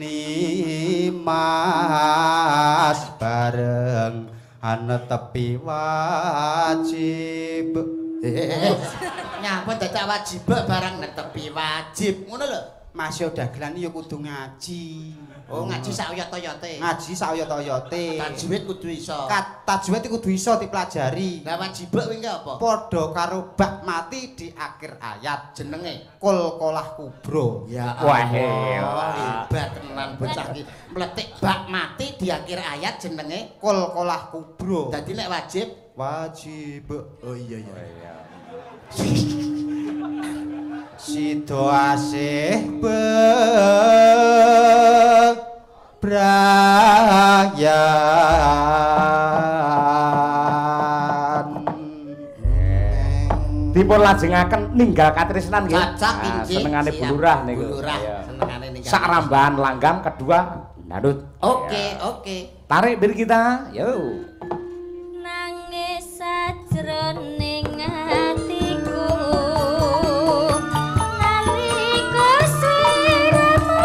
nimas bareng ana tepi wajib. Nyapa dadak wajib barang netepi wajib. Ngono lho. Masih dagelan ya kudu ngaji. Oh, ngaji sak oyot-oyote. Ngaji sak oyot-oyote. Tajwid kudu iso. Tajwid iku kudu iso dipelajari. Lah wajib kuwi apa? Padha karo bak mati di akhir ayat Jenenge kul kolah kubro. ya Wah, hebat tenan bocah iki. Mletik bak mati di akhir ayat jenenge Kul kolah kubro. dadi nek wajib. Oh iya. Sido asih bebrayan. Dipun lajengaken ninggal katresnan nggih. Cacak inggih. Senengane Siap. bulurah niku. Bulurah Iya. senengane ninggal. Sak rambahan langgam kedua Nadut. Oke. Tarik bir kita. Yo. Nangis sajroning atiku nalika sliramu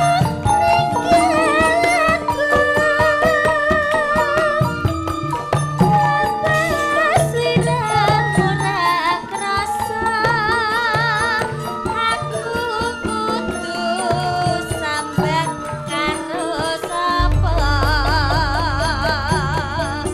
ninggalku sliramu nak rasa aku kudu sambat karo sapa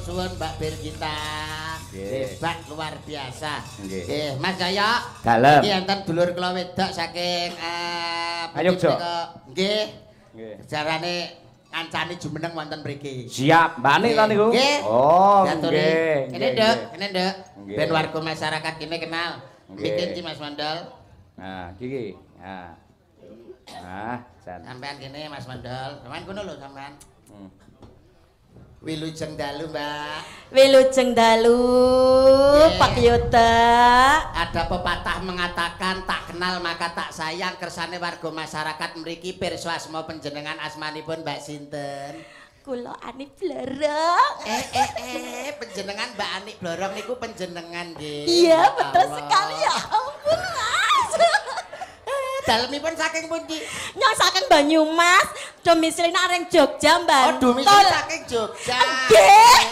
suwun Mbak Birgita. Hebat luar biasa. Nggih, Mas Jaya. Dalem. Iki enten dulur kula wedok saking Ayogja. Nggih. Nggih. Jarane ngancani jumeneng wonten mriki. Siap, Mbak Ani to niku? Nggih. Oh, Diaturi. nggih. Kene, Nduk, kene, Nduk. Nggih. Ben warga masyarakat kene kenal. Nggih. Bikin Ci Mas Mandol. Nah, iki. Nah. Nah, jan. Sampean kene Mas Mandol. Sampean kono lho sampean. Hmm. Wilujeng dalu, Mbak. Wilujeng dalu Nggih. Pak Yoda. Ada pepatah mengatakan tak kenal maka tak sayang. Kersane warga masyarakat mriki pirsa asma panjenengan asmanipun Mbak sinten? Kula Ani Blorong. Panjenengan Mbak Anik Blorong niku panjenengan nggih. Iya, Ya betul Allah. sekali ya ampun, Mas. Dalemipun saking pundi? Nyong saking Banyumas, domisili areng Jogja, Oh, Mbak. domisili saking Jogja. Nggih.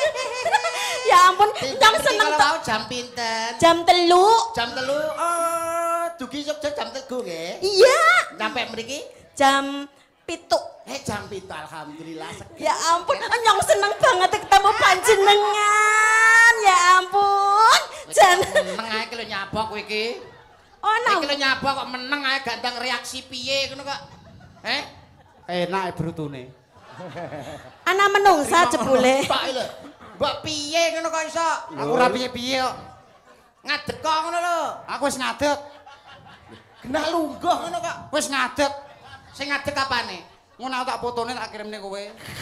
Ya ampun, nyong seneng kalau to. mau jam pinten? Jam 3. Jam 3. Oh, dugi Jogja jam 3 nggih. Iya. Nyampe mriki Jam 7. jam 7 alhamdulillah. Ya ampun, nyong seneng banget ketemu panjenengan. Ya ampun. Jan. Meneng ae ki lho nyabok kowe iki. Oh, Iki lho nyabok kok meneng ae gandeng reaksi piye ngono kok. Enak brutune. Ana menungsa jebule. Pak lho. Mbok piye ngono kok iso? Aku ora piye-piye kok. Ngadeg kok ngono lho. Aku wis ngadeg. Genah lungguh ngono kok. Wis ngadeg. Sing ngadeg apane? Ngono tak fotone tak kirimne kowe.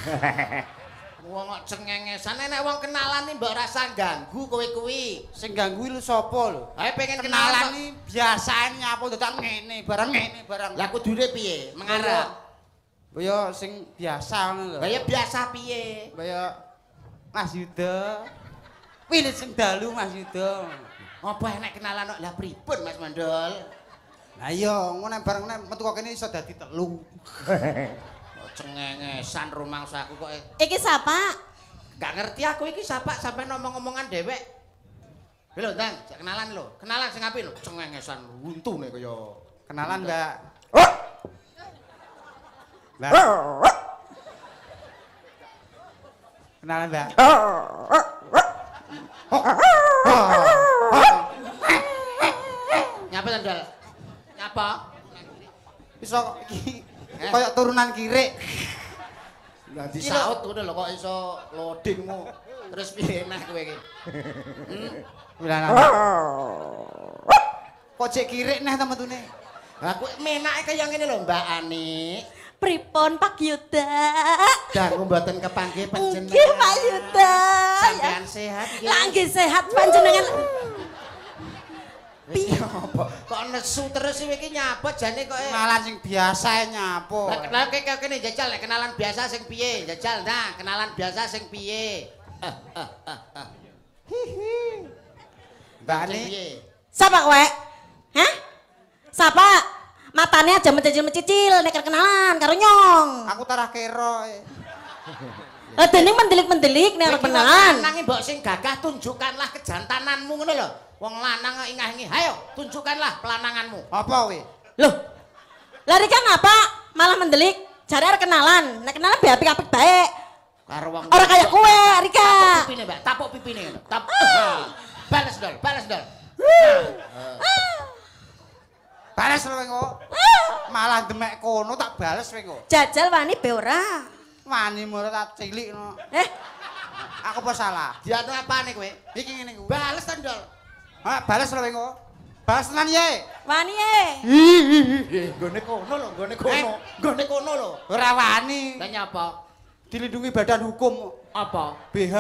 Wong kok cengengesan nek wong kenalan iki mbok rasa ganggu kowe kuwi. Sing ganggu lu sapa lho? Ae pengen Kenalan kenalan iki biasane nyapu dadak ngene, barang ngene, barang. Lah kudune piye? Mengarep. Kaya sing biasa ngono lho. Lah ya biasa piye? Kaya Mas Yuda. Pilih sing dalu Mas Yuda. Apa enek kenalan kok? Lah pripun Mas Mandol? Lah iya, ngono bareng metu kok kene iso dadi telu. Cengengesan rumangsaku kok. Iki sapa? Gak ngerti aku iki sapa sampe ngomong-ngomongan dhewek. Lho, Ndang, jak kenalan lho. Kenalan sing apik lho. Cengengesan untune kaya Kenalan, Mbak. Mbak. Kenalan, Mbak. Nyapa Ndol? Nyapa? Iso iki kaya turunan kirik. Lah disaut ngono lho kok iso loadingmu. Terus piye meh kowe iki? Wilanan. Kok cek kirik neh temetune. Lah kowe menake kaya ngene lho Mbak Ani. Pripun Pak Yuda? Dangu mboten kepanggih panjenengan. Nggih Pak Yuda. Sampean sehat nggih. Lah nggih sehat panjenengan. Piye apa? Kok nesu terus iki nyapa jane kok Kenalan sing biasa nyapu. Lah kene jajal nek kenalan biasa sing piye? Jajal nah, kenalan biasa sing piye? Mbak Sing Ani. piye? Sapa kowe? Hah? Sapa? Matane aja mencicil-mencicil nek kenalan karo nyong. Aku tarah kero. Lah dening mendelik-mendelik nek arep kenalan. Nanging mbok sing gagah tunjukkanlah kejantananmu ngono lho. Wong lanang kok ingah-ingih. Hayo, tunjukkanlah pelananganmu. Apa kowe? Loh. Lari kan apa? Malah mendelik. Jare arep kenalan. Nek kenalan be apik-apik bae. Karo wong Ora kaya kowe, Rika. Tapuk pipine, Mbak. Tapuk pipine ngono. Balas dol, balas dol. Balas lho kowe. Malah demek kono tak bales kowe. Jajal wani be ora. Wani murah tak cilik no. Aku apa salah? Dianu apane kowe? Iki ngene kuwi. Balas to dol. Ha, balas lho kowe. Balas tenan ye. Wani e. Nggone kono lho, nggone kono. Nggone kono lho. Ora wani. Lah nyapa? Dilindungi badan hukum. Apa? BH.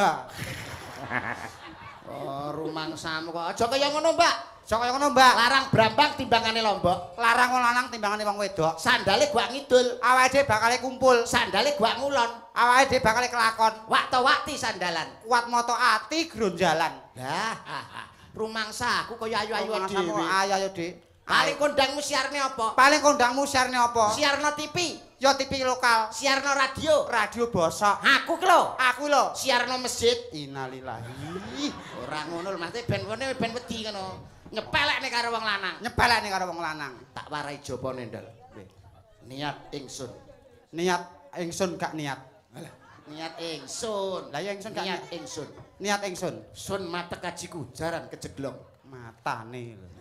Oh, rumangsamu kok. Aja kaya ngono, Mbak. Aja kaya ngono, Mbak. Larang brambang timbangane lombok. Larang wong lanang timbangane wong wedok. Sandale gua ngidul. Awake dhewe bakal kumpul. Sandale gua ngulon. Awake dhewe bakal kelakon. Waktu-waktu sandalan. Kuat moto ati gronjalan. Lah, rumangsa aku kaya ayu-ayu dhewe. Ayo, Dik. Paling kondangmu siarne apa? Paling kondangmu siarne apa? Siarno TV, Ya TV lokal. siarno radio. Radio bosok. Aku ki lho, Aku lho. siarno masjid. Innalillahi. Ora ngono lho, Mas. Ben kene ben wedi ngono. Nyepelekne karo wong lanang. Nyepelekne karo wong lanang. Tak warai jabane ndal. Niat ingsun. Niat ingsun gak niat. Alah, Niat ingsun. Lah ya ingsun gak niat ingsun. Niat ingsun. Sun mata kajiku jaran kejeglong. Matane lho.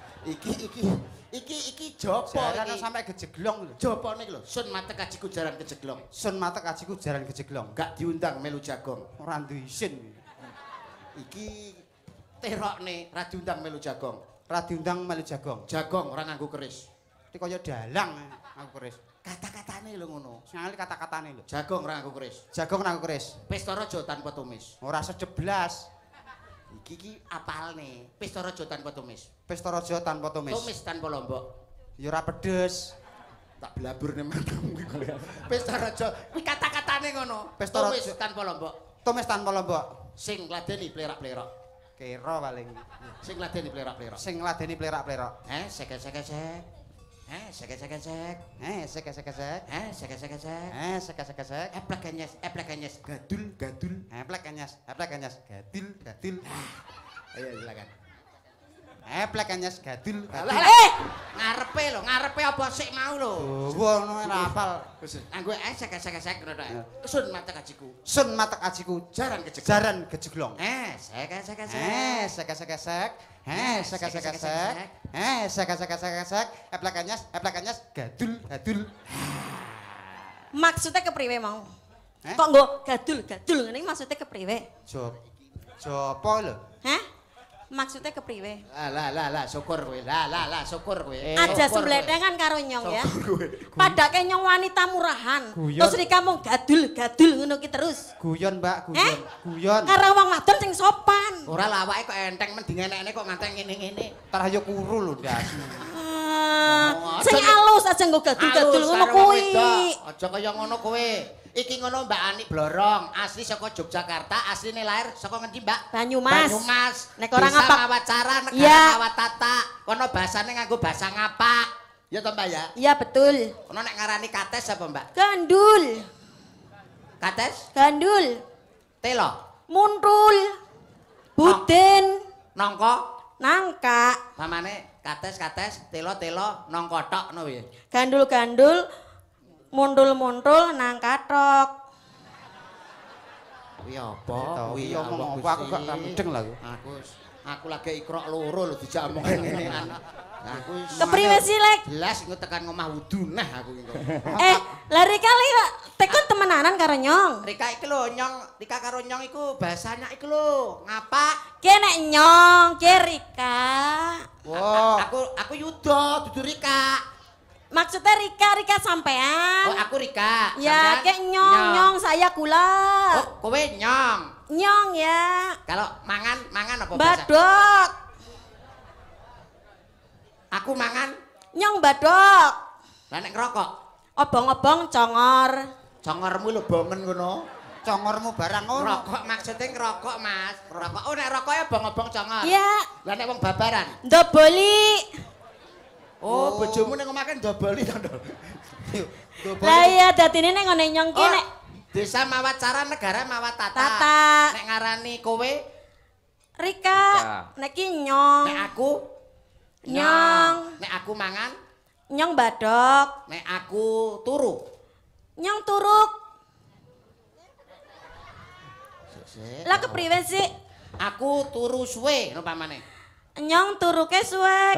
Iki jopo Jaran iki. sampai gejeglong lho. Jopone iki lho. Sun mata kajiku jaran kejeglong. Sun mata kajiku jaran gejeglong. Gak diundang melu jagong. Ora duwe isin. Iki terokne ra diundang melu jagong. Ora diundang melu jagong. Jagong ora nganggo keris. Iki kaya dalang aku keris. Kata-katane lho ngono. Sing ngali kata-katane lho. Jagong ora nganggo keris. Jagong nang keris. Pesta raja tanpa tumis. Ora sedeblas. Iki apalne. Pesta raja tanpa tumis. Pesta raja tanpa tumis. Tumis tanpa lombok. Ya ora pedes. Tak blaburne matamu iki. Pesta raja kuwi kata-katane ngono. Pesta tumis raja. tanpa lombok. Tumis tanpa lombok. Sing ngladeni plerak-plerok. Kira paling. Sing ngladeni plerak-plerok. Sing ngladeni plerak-plerok. Sek-sek-sek. Sek-sek-sek. Sek-sek-sek. Sek-sek-sek. Sek-sek-sek. Eplek-enyes, gadul. Eplek-enyes, gadil. Ayo silakan. Eplek-enyes, gadil. Ngarepe apa sik mau lho. Ngono ora apal. Anggo sek-sek-sek ngono tok. Sun mata kajiku. Sun mata ajiku Jaran kejeglong. jaran gejeglong. Sek-sek-sek. Sek-sek-sek. Sek-sek-sek. Eplek-enyes, gadul. Maksudnya kepriwe mau? Eh? Kok nggo gadul ngene maksudnya kepriwe? Jopo lho. Hah? Maksudnya kepriwe? Lah syukur kowe. Lah syukur kowe. Aja sembledengan karo nyong ya. Padake nyong wanita murahan. Guyon. Terus Rika mung gadul ngono ki terus. Guyon, Mbak, Eh? guyon. Karo wong wadon sing sopan. Ora lawake kok enteng mending enekne kok ngantek ngene-ngene. Terayo kuru lho, Ndas. Sing alus aja nggo gadul ngono kuwi. Aja kaya ngono kowe. Iki ngono Mbak Ani Blorong, asli saka Yogyakarta, asline lahir saka ngendi Mbak? Banyumas. Nek ora Desa ngapak. Mawacara, negara Iya. Mawatata. Kono bahasane nganggo bahasa ngapak. Ya to Mbak ya? Iya betul. Kono nek ngarani kates apa Mbak? Gandul. Kates? Gandul. Telo. Muntul. Buden. Nongko. Nangka. Pamane kates, telo, nongko tok ngono piye? Gandul. Muntul nangka tok. Kuwi apa? Kuwi omong apa aku gak mudeng lho. Aku lagi ikrok loro lho dijak omong ngene. Aku Kepriwe sih lek? jelas engko tekan ngomah wudu nah aku iki. Lari kali tekon temenanan karo nyong. Rika iki lho nyong, Rika karo nyong iku bahasanya iku lho, ngapa? Ki nek nyong, ki Rika. Wah. Aku Yuda, dudu Rika. Maksudnya Rika sampean. Oh, aku Rika. Ya, Sampean kek nyong, saya gula. Oh, kowe nyong. Nyong ya. Kalau mangan apa bahasa? Badok. Aku mangan, Nyong badok. lah nek ngerokok, Obong-obong congor. congormu lho bongen ngono. Congormu barang ngono. Ngerokok maksudnya ngerokok, Mas. Ngerokok. Oh, nek rokoknya bong-bong congor. Iya. Lah nek wong babaran. Ndoboli. Oh, bojomu ning omah kan ndoboli to, Ndol. Lah iya dadine ning ngene nyong ki Oh, nek Desa Mawacara, negara Mawatata. Tata. Nek ngarani kowe, Rika, nek ki nyong. nek aku Nyong. Nek aku mangan, Nyong badok. nek aku turu. Nyong turuk. Lah kepriwe sih? Aku turu suwe ngono pamane. Nyong turuke suwek.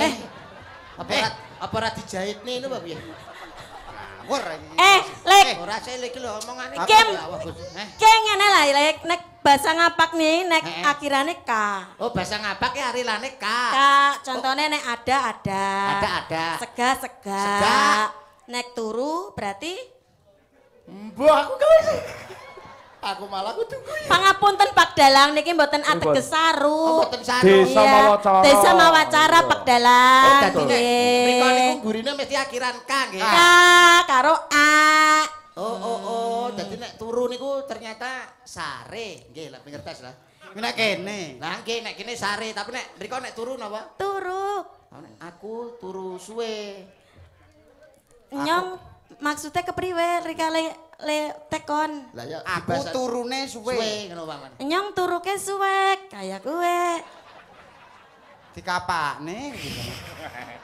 Apa ora dijahitne ngono apa piye? Ngawur. Lek, Ora sele iki lho omongane. Kim. Eh. kayak ngene lah lek nek bahasa ngapak nih nek Heeh. akhirane K. Oh, bahasa ngapak ya harilane K, K. contohnya nek ada. Ada. Sega. Sega. Nek turu berarti Mbah aku kowe. Aku malah kudu kuwi. pangapunten Pak Dalang niki mboten ateges saru. Mboten saru. Desa Mawacara. Desa Mawacara Pak Dalang. Dadi nek mriko Nggih. niku gurine mesti akhiran K nggih. K karo A. Oh, dadi nek turu niku ternyata sare. Nggih, lah ngertes lah. Nek kene. Lah nggih nek kene sare, tapi nek mriko nek turu napa? Turu. Aku turu suwe. Nyong maksudnya kepriwe Rika le tekon. Lah ya Aku turune suwe. suwe ngono paman. Nyong turuke suwek kayak gue. Dikapakne gitu.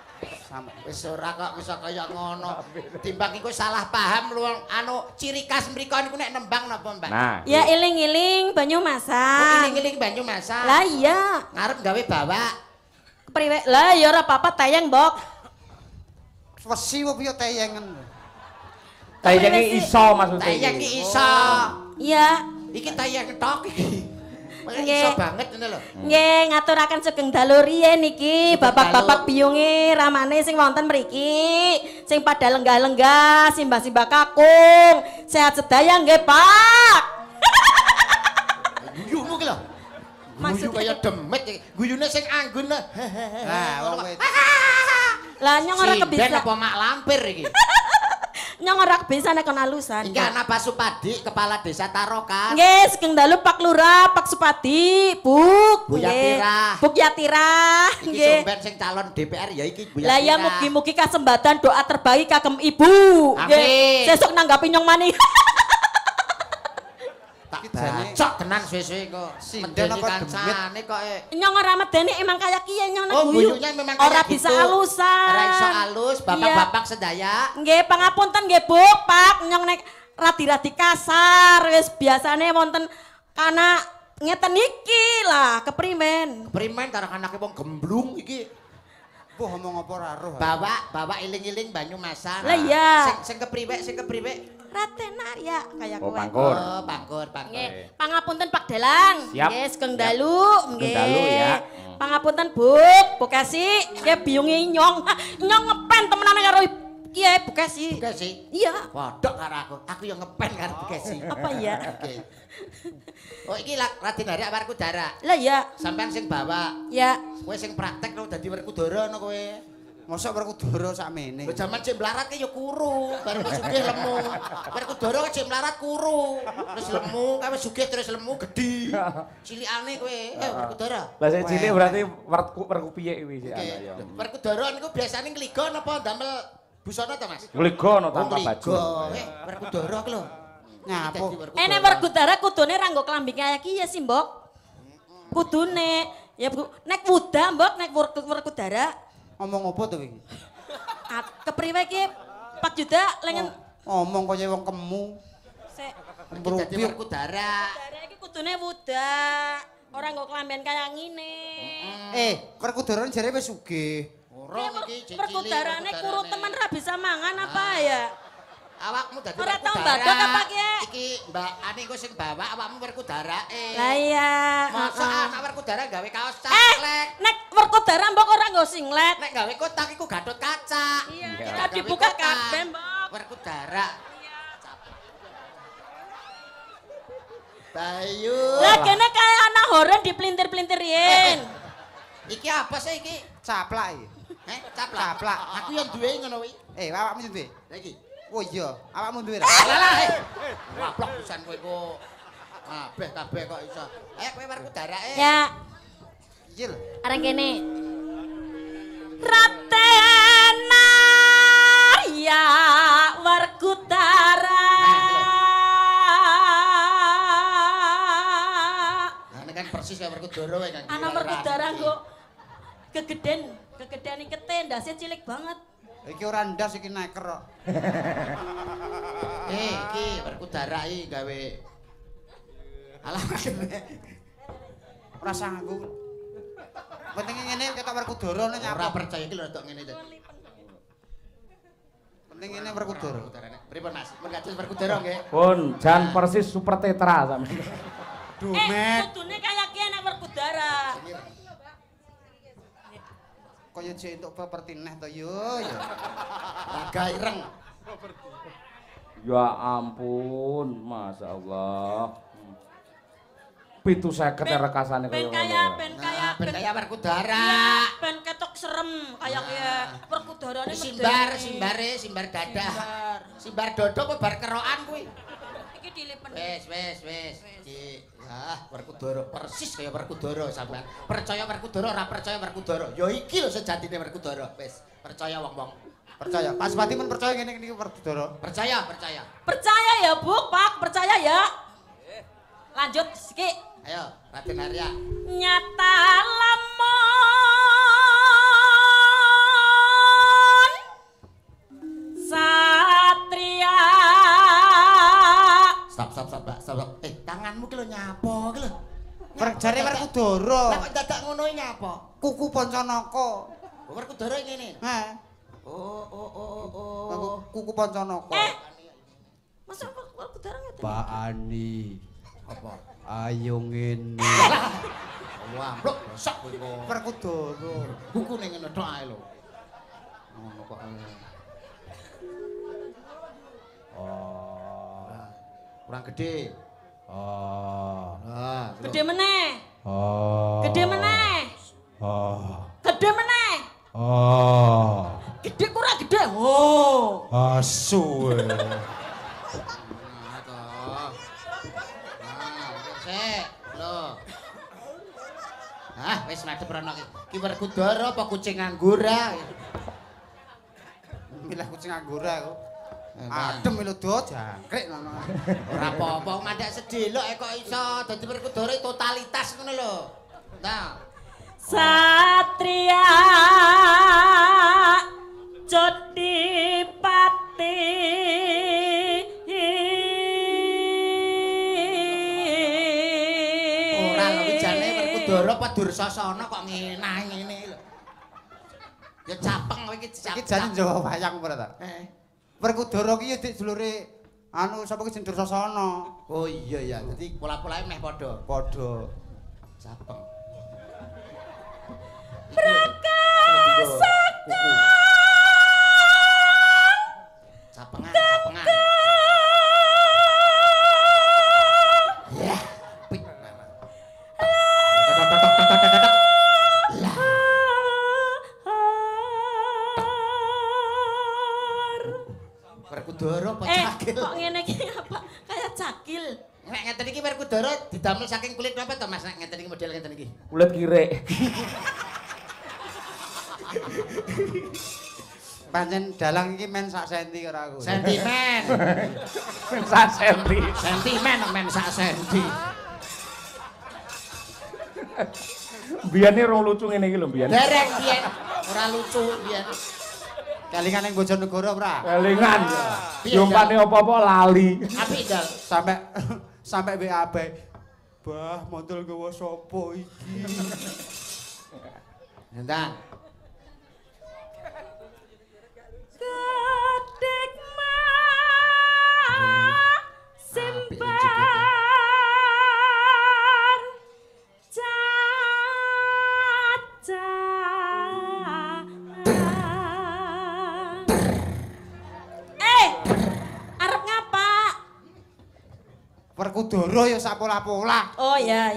Wis ora kok bisa kaya ngono. Timbang iku salah paham lu anu ciri khas mriko niku nek nembang napa, Mbak? Nah. Ya iling-iling banyu masak. Iling-iling banyu masak. Lah iya. Ngarep gawe bawak. Kepriwe? Lah ya ora apa-apa tayang, Mbok. Wesi kok piye tayangan. Tayangi iso maksudnya. Tayangi iso. Iya. Iki tayang tok iki. Nggih. Iso banget ngene lho. Nggih, ngaturaken sugeng dalu riyen niki, bapak-bapak biyunge ramane sing wonten mriki, sing pada lenggah-lenggah, simbah-simbah kakung. Sehat sedaya nggih, Pak. Guyumu ki lho. Guyu kaya demet iki. Guyune sing anggun. Lah wong kowe Lah nyong ora Sinden kebisa. apa mak lampir iki? Nyong ora kebisa nek ana alusan. Iki anak Pak Supadi, kepala desa Tarokan. Nggih, sugeng dalu Pak Lurah, Pak Supadi, Buk. Bu Nggih. Yatirah. Buk Yatirah. Iki Nggih. sumben sing calon DPR ya iki Bu Lah ya Yatirah. mugi-mugi kasembatan doa terbaik kagem Ibu. Nggih. Amin. Sesuk nanggapi nyong maning. Tak Iki jane- bacok tenan suwe-suwe kok. Sinden Medeni apa kancane kok. Nyong ora medeni emang kaya kiye nyong nek Oh, guyu. guyunya memang kayak Ora gitu. bisa alusan. Ora iso alus, bapak-bapak sedaya. Nggih, pangapunten nggih, Bu, Pak. Nyong nek radi-radi kasar wis biasane wonten kana ngeten iki lah keprimen. Primen karo anake wong gemblung iki. Mbah ngomong apa ora roh. Bawa iling-iling banyu masak. Lah iya. Sing kepriwe? Raden Arya kaya Oh, kowe. pangkur. Oh, pangkur. Nggih, pangapunten Pak Dalang. Siap. Nggih, sugeng Siap. dalu, nggih. dalu ya. Pangapunten, Bu, Bukesi, nggih biyunge nyong. Nyong ngepen temenane karo Kiai Bukesi. Oke sih. Iya. Podok karo aku. Aku yang ngepen karo Bekesi. Apa iya? Oke. Oh, iki Raden Arya Werkudara. Lah iya. Sampean sing bawa. Ya. Kowe sing praktek lho dadi Werkudara no kowe. Mosok Werkudara sakmene. Lho jaman cek mlarat ki ya kuru, baru wis sugih lemu. Werkudara cek mlarat kuru, terus lemu, kae wis sugih terus lemu gedhi. Cilikane kowe, Werkudara. Lah saya cilik berarti werku piye kuwi sih Oke. anak ya. Werkudara niku biasane ngligo napa damel busana ta, Mas? Ngligo no tanpa Oh, baju. ngligo. Werkudara ki lho. Nyapo? Nek Werkudara kudune ra nggo klambi kaya kiye sih, Mbok. Kudune ya Bu, nek wuda, Mbok, nek Werkudara. Ngomong apa to iki? Kepriwe ki Pak Juda lengen Ngomong kaya wong kemu. sik. Dadi Werkudara. Werkudara iki kudune wuda. Ora nggo klambian kaya ngene. Werkudara jare wis sugih. Urung iki cicili. Werkudarane kuru temen ra bisa mangan apa ya? Awakmu dadi Ora tau Werkudara. mbadok apa ki? Iki Mbak Ani ku sing bawa awakmu Werkudara. Lah iya. Masa heeh. anak Werkudara gawe kaos caklek. Nek Werkudara mbok ora nggo singlet. Nek gawe kotak iku Gatot Kaca. Iya, Iya. kita Gawe dibuka kotak. kabeh, Mbok. Werkudara. Bayu. Lah kene kaya anak horen dipelintir-pelintir yen. Iki apa sih iki? Caplak iki. Caplak. Caplak. Aku yang duwe ngono kuwi. Awakmu duwe? Lah iki. Oh iya, awakmu duwe ra? Alah. Waplok pisan kowe kok. Kabeh kok iso. Ayo kowe Werkudara. Ya, Iya lho. areng kene. Raden Arya Werkudara. Nah, ini kan persis kayak Werkudara wae kan. Anak Werkudara nggo kegeden iki tendase cilik banget. Iki ora ndas iki neker kok. Iki Werkudara iki gawe. Alah. Ora sanggup. Penting ngene ketok Werkudara nek Ora nyapa. percaya iki lho tok ngene iki. Penting ngene Werkudara. Pripun Mas? Men kados Werkudara nggih. Pun jan persis super tetra sampe. Dumet. Kudune kaya ki anak Werkudara. Kaya jek entuk properti neh to yo. Raga ireng. Ya ampun, Masya Allah. 750 ya rekasane Ben kaya ngono. ben Nah, ben kaya Werkudara. Iya, ben ketok serem kaya kaya Werkudarane Simbar dadah. Simbar dodo apa bar kerokan kuwi? Iki dilipen. Wis. Iki Werkudara persis kaya Werkudara sampean. Percaya Werkudara ora percaya Werkudara. Ya iki lho sejatine Werkudara. Wis, percaya wong-wong. Percaya. Pas Pati men percaya ngene iki Werkudara. Percaya. Percaya ya, Bu, Pak, percaya ya. Lanjut, Siki. Ayo, Raden Arya. Nyata omonganmu ki lho nyapa ki lho. Jare Werkudara. Lah kok dadak ngono iki nyapa? Kuku Pancanaka. Werkudara ngene. Heh. Oh. Kuku Pancanaka. Masa Werkudara ngeten? Pak Ani. Apa? Ayo ngene. Wah, blok sok kowe kok. Werkudara. Bukune ngene tok ae lho. Ngono kok. Kurang gede. Gede meneh. Gede meneh. Gede meneh. Gede kurang gede. Asu. Sik, lho. Wis madhep rono iki. Ki Werkudara apa kucing anggora? Milah kucing anggora aku. Adem lho do jangkrik ngono. Ora apa-apa, mandhak sedelok kok iso dadi Werkudara totalitas ngono lho. Nah, Satria Jodipati ora lho wijane Werkudara apa Dursasana kok ngenah ngene lho. Ya capeng kowe iki Iki jane Jawa wayang ora ta? Werkudara ki ya dik dulure anu sapa ki jeneng Dursasana. Oh iya ya, dadi pola-polane meh padha. Padha. Capeng. Prakasa Capengan. Ya, pik. Werkudara apa cakil? Kok ngene iki apa? Kayak cakil. Nek ngeten iki Werkudara didamel saking kulit apa to Mas? Nek ngeten iki model ngeten iki. Kulit kirek. Pancen dalang iki men sak senti karo aku. Sentimen. Men sak senti. Sentimen men sak senti. Biyane rong lucu ngene iki lho biyen. Dereng biyen ora lucu biyen. Kelingan ning Bojonegoro ora? Kelingan. Jompane apa-apa lali. Apik dal. Sampai BAB. Bah, model gawa sapa iki? Entah. Kedik simpan caca. Arep ngapa? Werkudara ya sak pola-pola. Oh ya.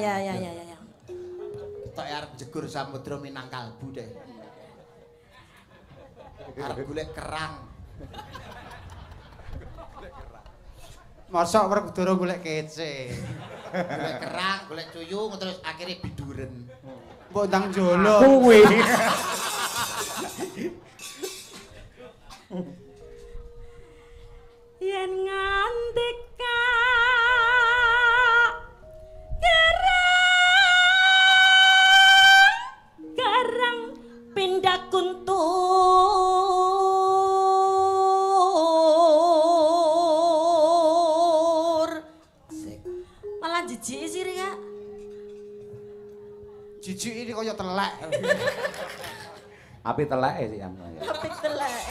Tok arep jegur Samudra Minangkalbu deh. Arep golek kerang. Mosok Werkudara golek kece. Golek kerang, golek cuyung terus akhirnya biduren. Mbok ndang jolo. Kuwi. Yen ngandika garang pindah kuntur malah jijik sih Rika. Jijik ini kaya telek. Api teleke sih anu. Tapi telek.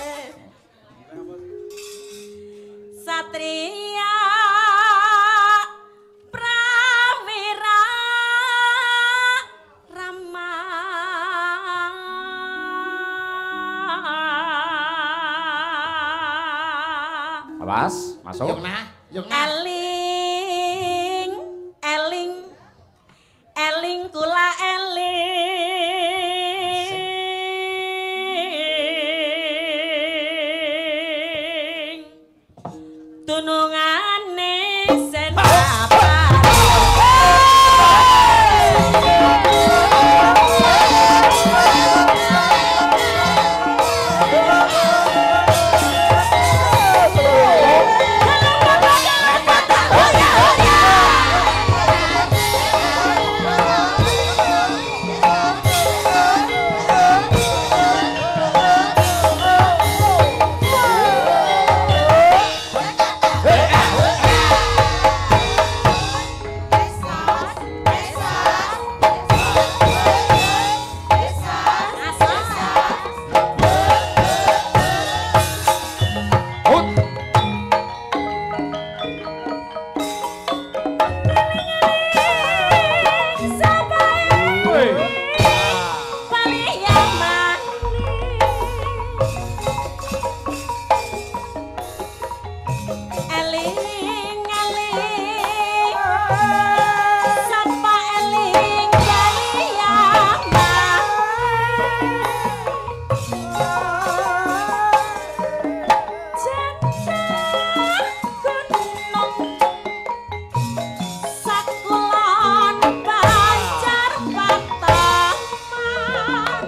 Satria Prawira Rama Awas, masuk. Yung nah. Eling kula eling tunungane senapati. Eling eling sapa eling Kaliyaman Jendela gunung sakulon banjar pataman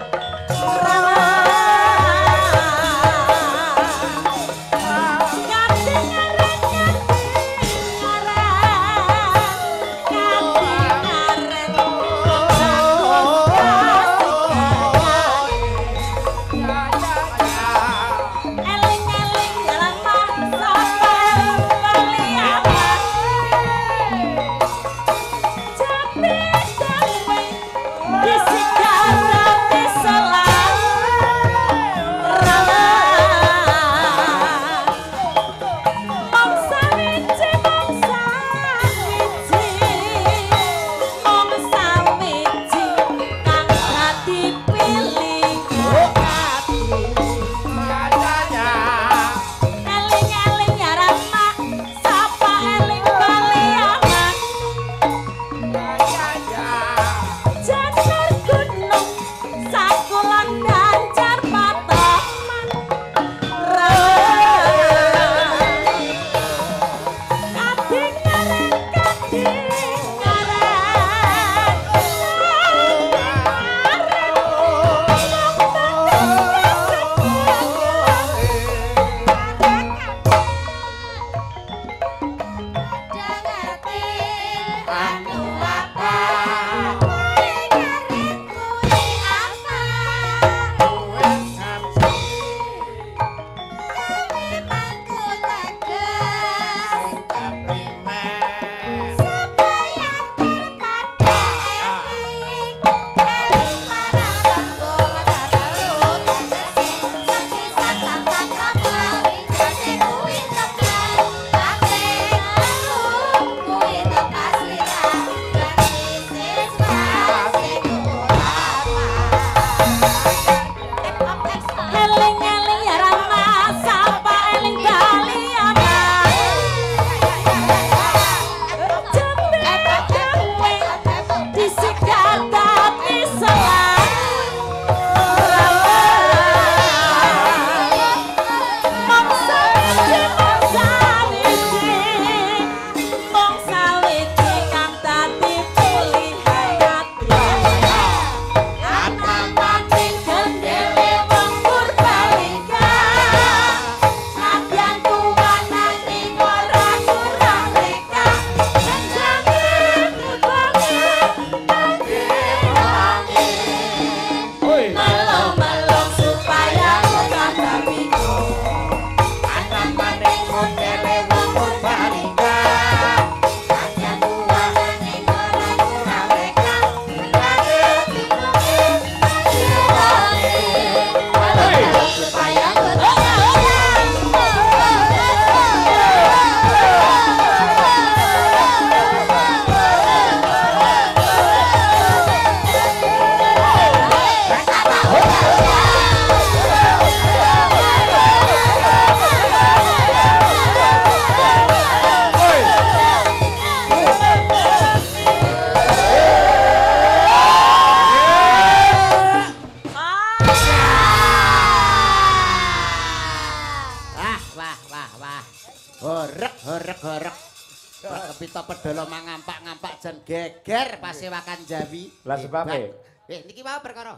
Kepita pedolo mangampak-ngampak jan geger pas sewakan Jawi. Lah sebabe? Niki wae perkara.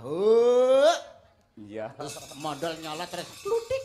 Iya. Terus mondol nyolot terus klutik.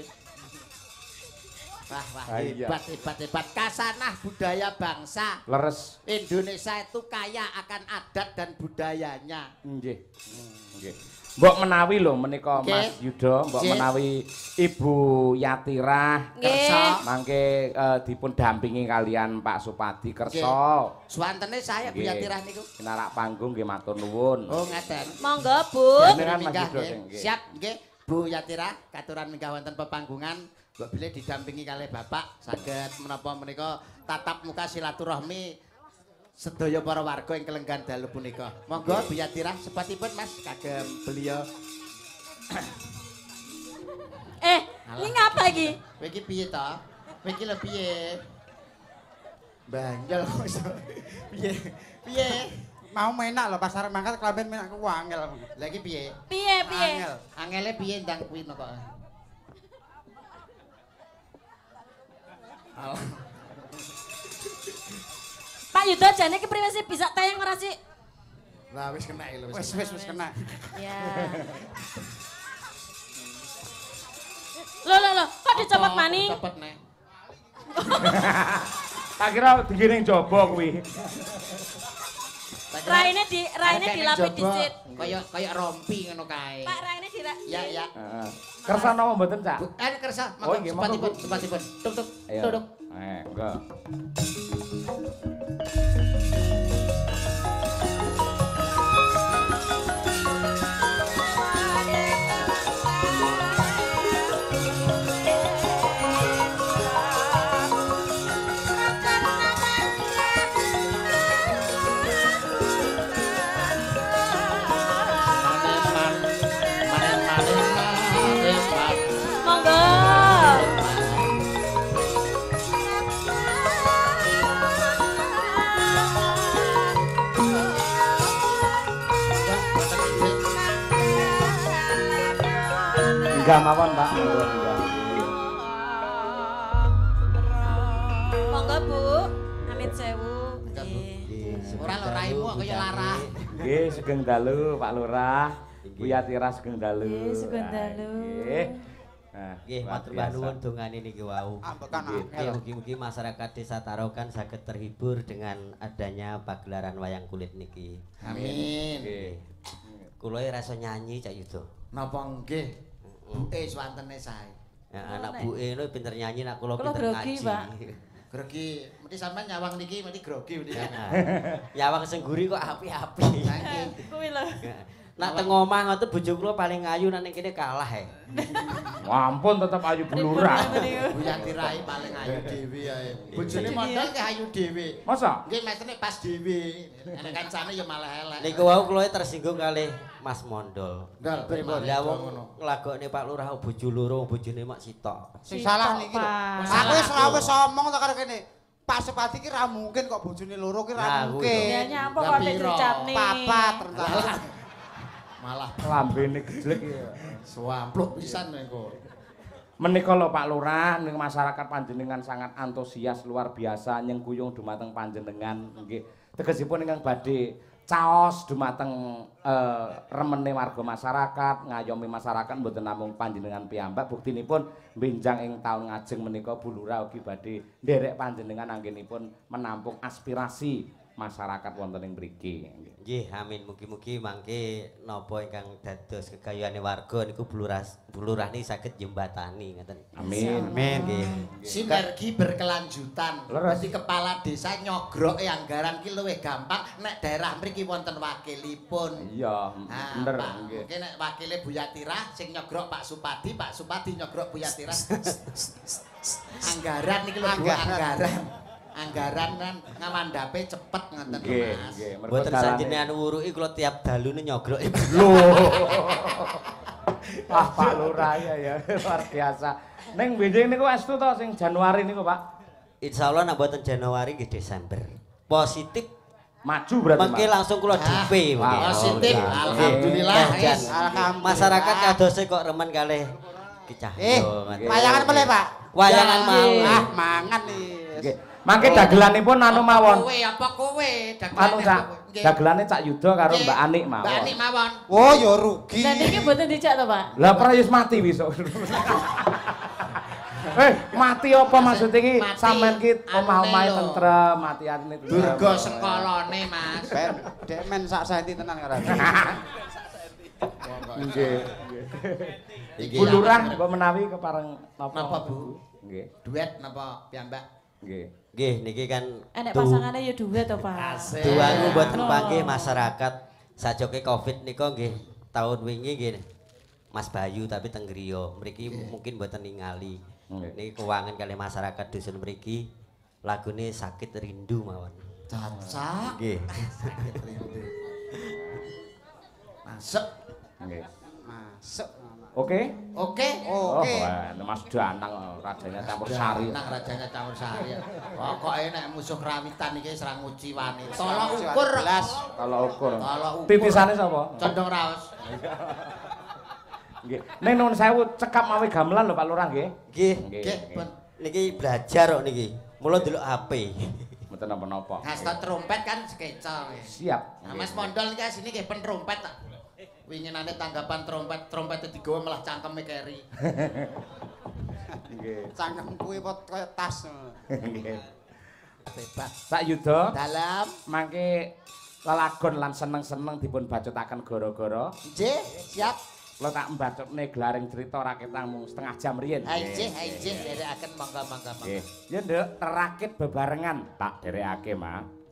Wah, hebat. Kasanah budaya bangsa. Leres. Indonesia itu kaya akan adat dan budayanya. Nggih. Nggih. Mbok menawi lho menika Mas Yuda, mbok menawi Ibu Yatirah kersa mangke dipun dampingi kalian Pak Supadi kersa. Suwantene saya Bu Yatirah niku. Narak panggung nggih matur nuwun. Oh, ngaten. Monggo, Bu. Siap nggih. Bu Yatirah katuran minggah wonten pepanggungan. Mbok bilih didampingi kalih Bapak saged menapa menika tatap muka silaturahmi sedaya para warga ing kelenggan dalu punika. Monggo Bu Yatirah sepatipun Mas kagem beliau. Ini ngapa iki? Kowe iki piye to? Kowe iki lho piye? Banjel kok iso. Piye? Piye? Mau menak lho pas arep mangkat klamben menak ku angel. Lah iki piye? Piye? Angel. Angele piye ndang kuwi kok. Pak Yudo jane iki priwe sih bisa tayang ora sih? Lah wis kena lho Wis kena. Ya. Loh, kok dicopot mani? Copot nek. Tak kira digiring jaba kuwi. Raine dilapis dhisik. Kaya rompi ngono kae. Pak raine Ya. Heeh. Kersa napa mboten, Cak? Kersa, Oh, nggih, monggo, sepatipun. Tuk. Ayo. Duduk. Monggo. Monggo. Enggak mawon, Pak. Enggak. Monggo, Bu. Amit sewu. Nggih. Ora lho raimu kaya larah. Nggih, sugeng dalu Pak Lurah. Buya Tira sugeng dalu. Nggih, sugeng dalu. Nggih. Nah, Nggih, luar matur biasa. nuwun dongane niki wau. Ambekan Nggih, angel. mugi-mugi masyarakat Desa Tarokan saged terhibur dengan adanya pagelaran wayang kulit niki. Amin. Nggih. Kula rasa nyanyi Cak Yudo. Napa nggih? Buke swantene sae. Ya, anak buke lho pinter nyanyi, nak kula Kula pinter grogi, ngaji. Pak. Grogi, mesti sampean nyawang niki mesti grogi mesti. Nyawang sing guri kok api-api. Saiki Kuwi lho. Nak teng omah ngoten bojo kula paling ayu nang kene kalah e. Ampun tetep ayu Bulurah. Buya Tirai paling ayu dhewe ae. Bojone modal ke ayu dhewe. Masa? Nggih mesene pas dhewe. Nek kancane ya malah elek. Niku wau kula tersinggung kalih Mas Mondol. Ndal pripun? Lah wong nglagokne Pak Lurah bojo loro, bojone mak sitok. Sing salah niki lho. Aku wis omong to karo kene. Pak Sepati ki ra mungkin kok bojone loro ki ra Nah, mungkin. Ya nyampo kok dicapne. Papat ternyata. Malah Lambene gejlek ya. swampluk pisan engko. Menika lho Pak Lurah ning masyarakat panjenengan sangat antusias luar biasa nyengkuyung dumateng panjenengan nggih. Tegesipun ingkang badhe caos dumateng remene warga masyarakat, ngayomi masyarakat mboten namung panjenengan piyambak, buktinipun benjang ing taun ngajeng menika Bulurah ugi badhe nderek panjenengan anggenipun menampung aspirasi masyarakat wonten ing mriki. Nggih, amin. Mugi-mugi mangke napa ingkang dados gegayane warga niku bulurah niki saged jembatani ngoten. Amin. Amin nggih. Sinergi berkelanjutan. Leres. Dadi kepala desa nyogroke anggaran ki luwih gampang nek daerah mriki wonten wakilipun. Iya, Ah, bener Pak, nggih. mungkin nek wakile Buya Tirah sing nyogrok Pak Supadi nyogrok Buya Tirah. Anggaran niki lho Bu, anggaran kan ngamandape cepet ngoten lho Nggih, Mas. nggih. Mergo Mboten dalane- sanjenengan wuruki kula tiap dalune nyogroki. Lho. Wah, Pak Lurah ya luar biasa. Ning benjing niku estu to sing Januari niku, Pak. Insyaallah nek mboten Januari nggih Desember. Positif Maju berarti, mangke Pak. langsung kula DP mangke. Positif, Oh, alhamdulillah. Jan, Alhamdulillah. masyarakat kadose kok remen kalih Ki Cahyo. ngoten. Wayangan boleh, Pak? Wayangan Ya, mau. nggih. Ah, mangan nih. Nggih. Mangke dagelanipun anu mawon. Apa kowe? Anu Cak, dagelane Cak Yudo karo Mbak Anik mawon. Mbak Anik mawon. Oh, ya rugi. Dan iki mboten dijak to, Pak? Lah Prayus mati besok. Mati apa maksud iki? Mati. Sampeyan ki omah-omahe Anune lho. tentrem, mati atine tentrem. Durga sekolone, Mas. Ben, dek men sak senti tenan karo. Nggih. Iki Bulurah lah. kok menawi kepareng napa? Napa, Bu? Nggih. Duet napa piyambak? Nggih. Nggih niki kan Enek pasangane ya duwe to, Pak. Asik. Duangu mboten Oh. panggih masyarakat sajoke Covid nika nggih tahun wingi nggih Mas Bayu tapi teng griya. Mriki mungkin mboten ningali. Nggih. Niki keuangan kalih masyarakat dusun mriki lagune Sakit Rindu mawon. Cocok. Nggih. Masuk. Nggih. Masuk. Oke? Oke. Oh, Mas Danang rajanya campur sari. Danang rajanya campur sari. Pokoke nek musuh krawitan iki serang uji wanita. Tolong ukur. Kalau ukur. Tolong ukur. Titisane sapa? Condong raos. Nggih. Ning nuwun sewu cekap mawi gamelan lho Pak Lurah nggih. Nggih. Nggih, pun. Niki belajar kok niki. Mula delok HP. Mboten napa-napa. Ngasta trompet kan sekeca. Siap. Nah, Mas Mondol iki sini nggih pen trompet tak. Winginane tanggapan trompete digawa malah cangkeme keri. Nggih. Cangkem kuwi kaya tas. Nggih. Bebas. Sak Yuda Dalam. mangke lelagon lan seneng-seneng dipun bacutaken gara-gara. Nggih, siap. Lo tak mbacutne glaring cerita raketang mung setengah jam riyen. Nggih, nderekaken monggo-monggo. Nggih. Ya Nduk, rakit bebarengan tak derekake, Mak.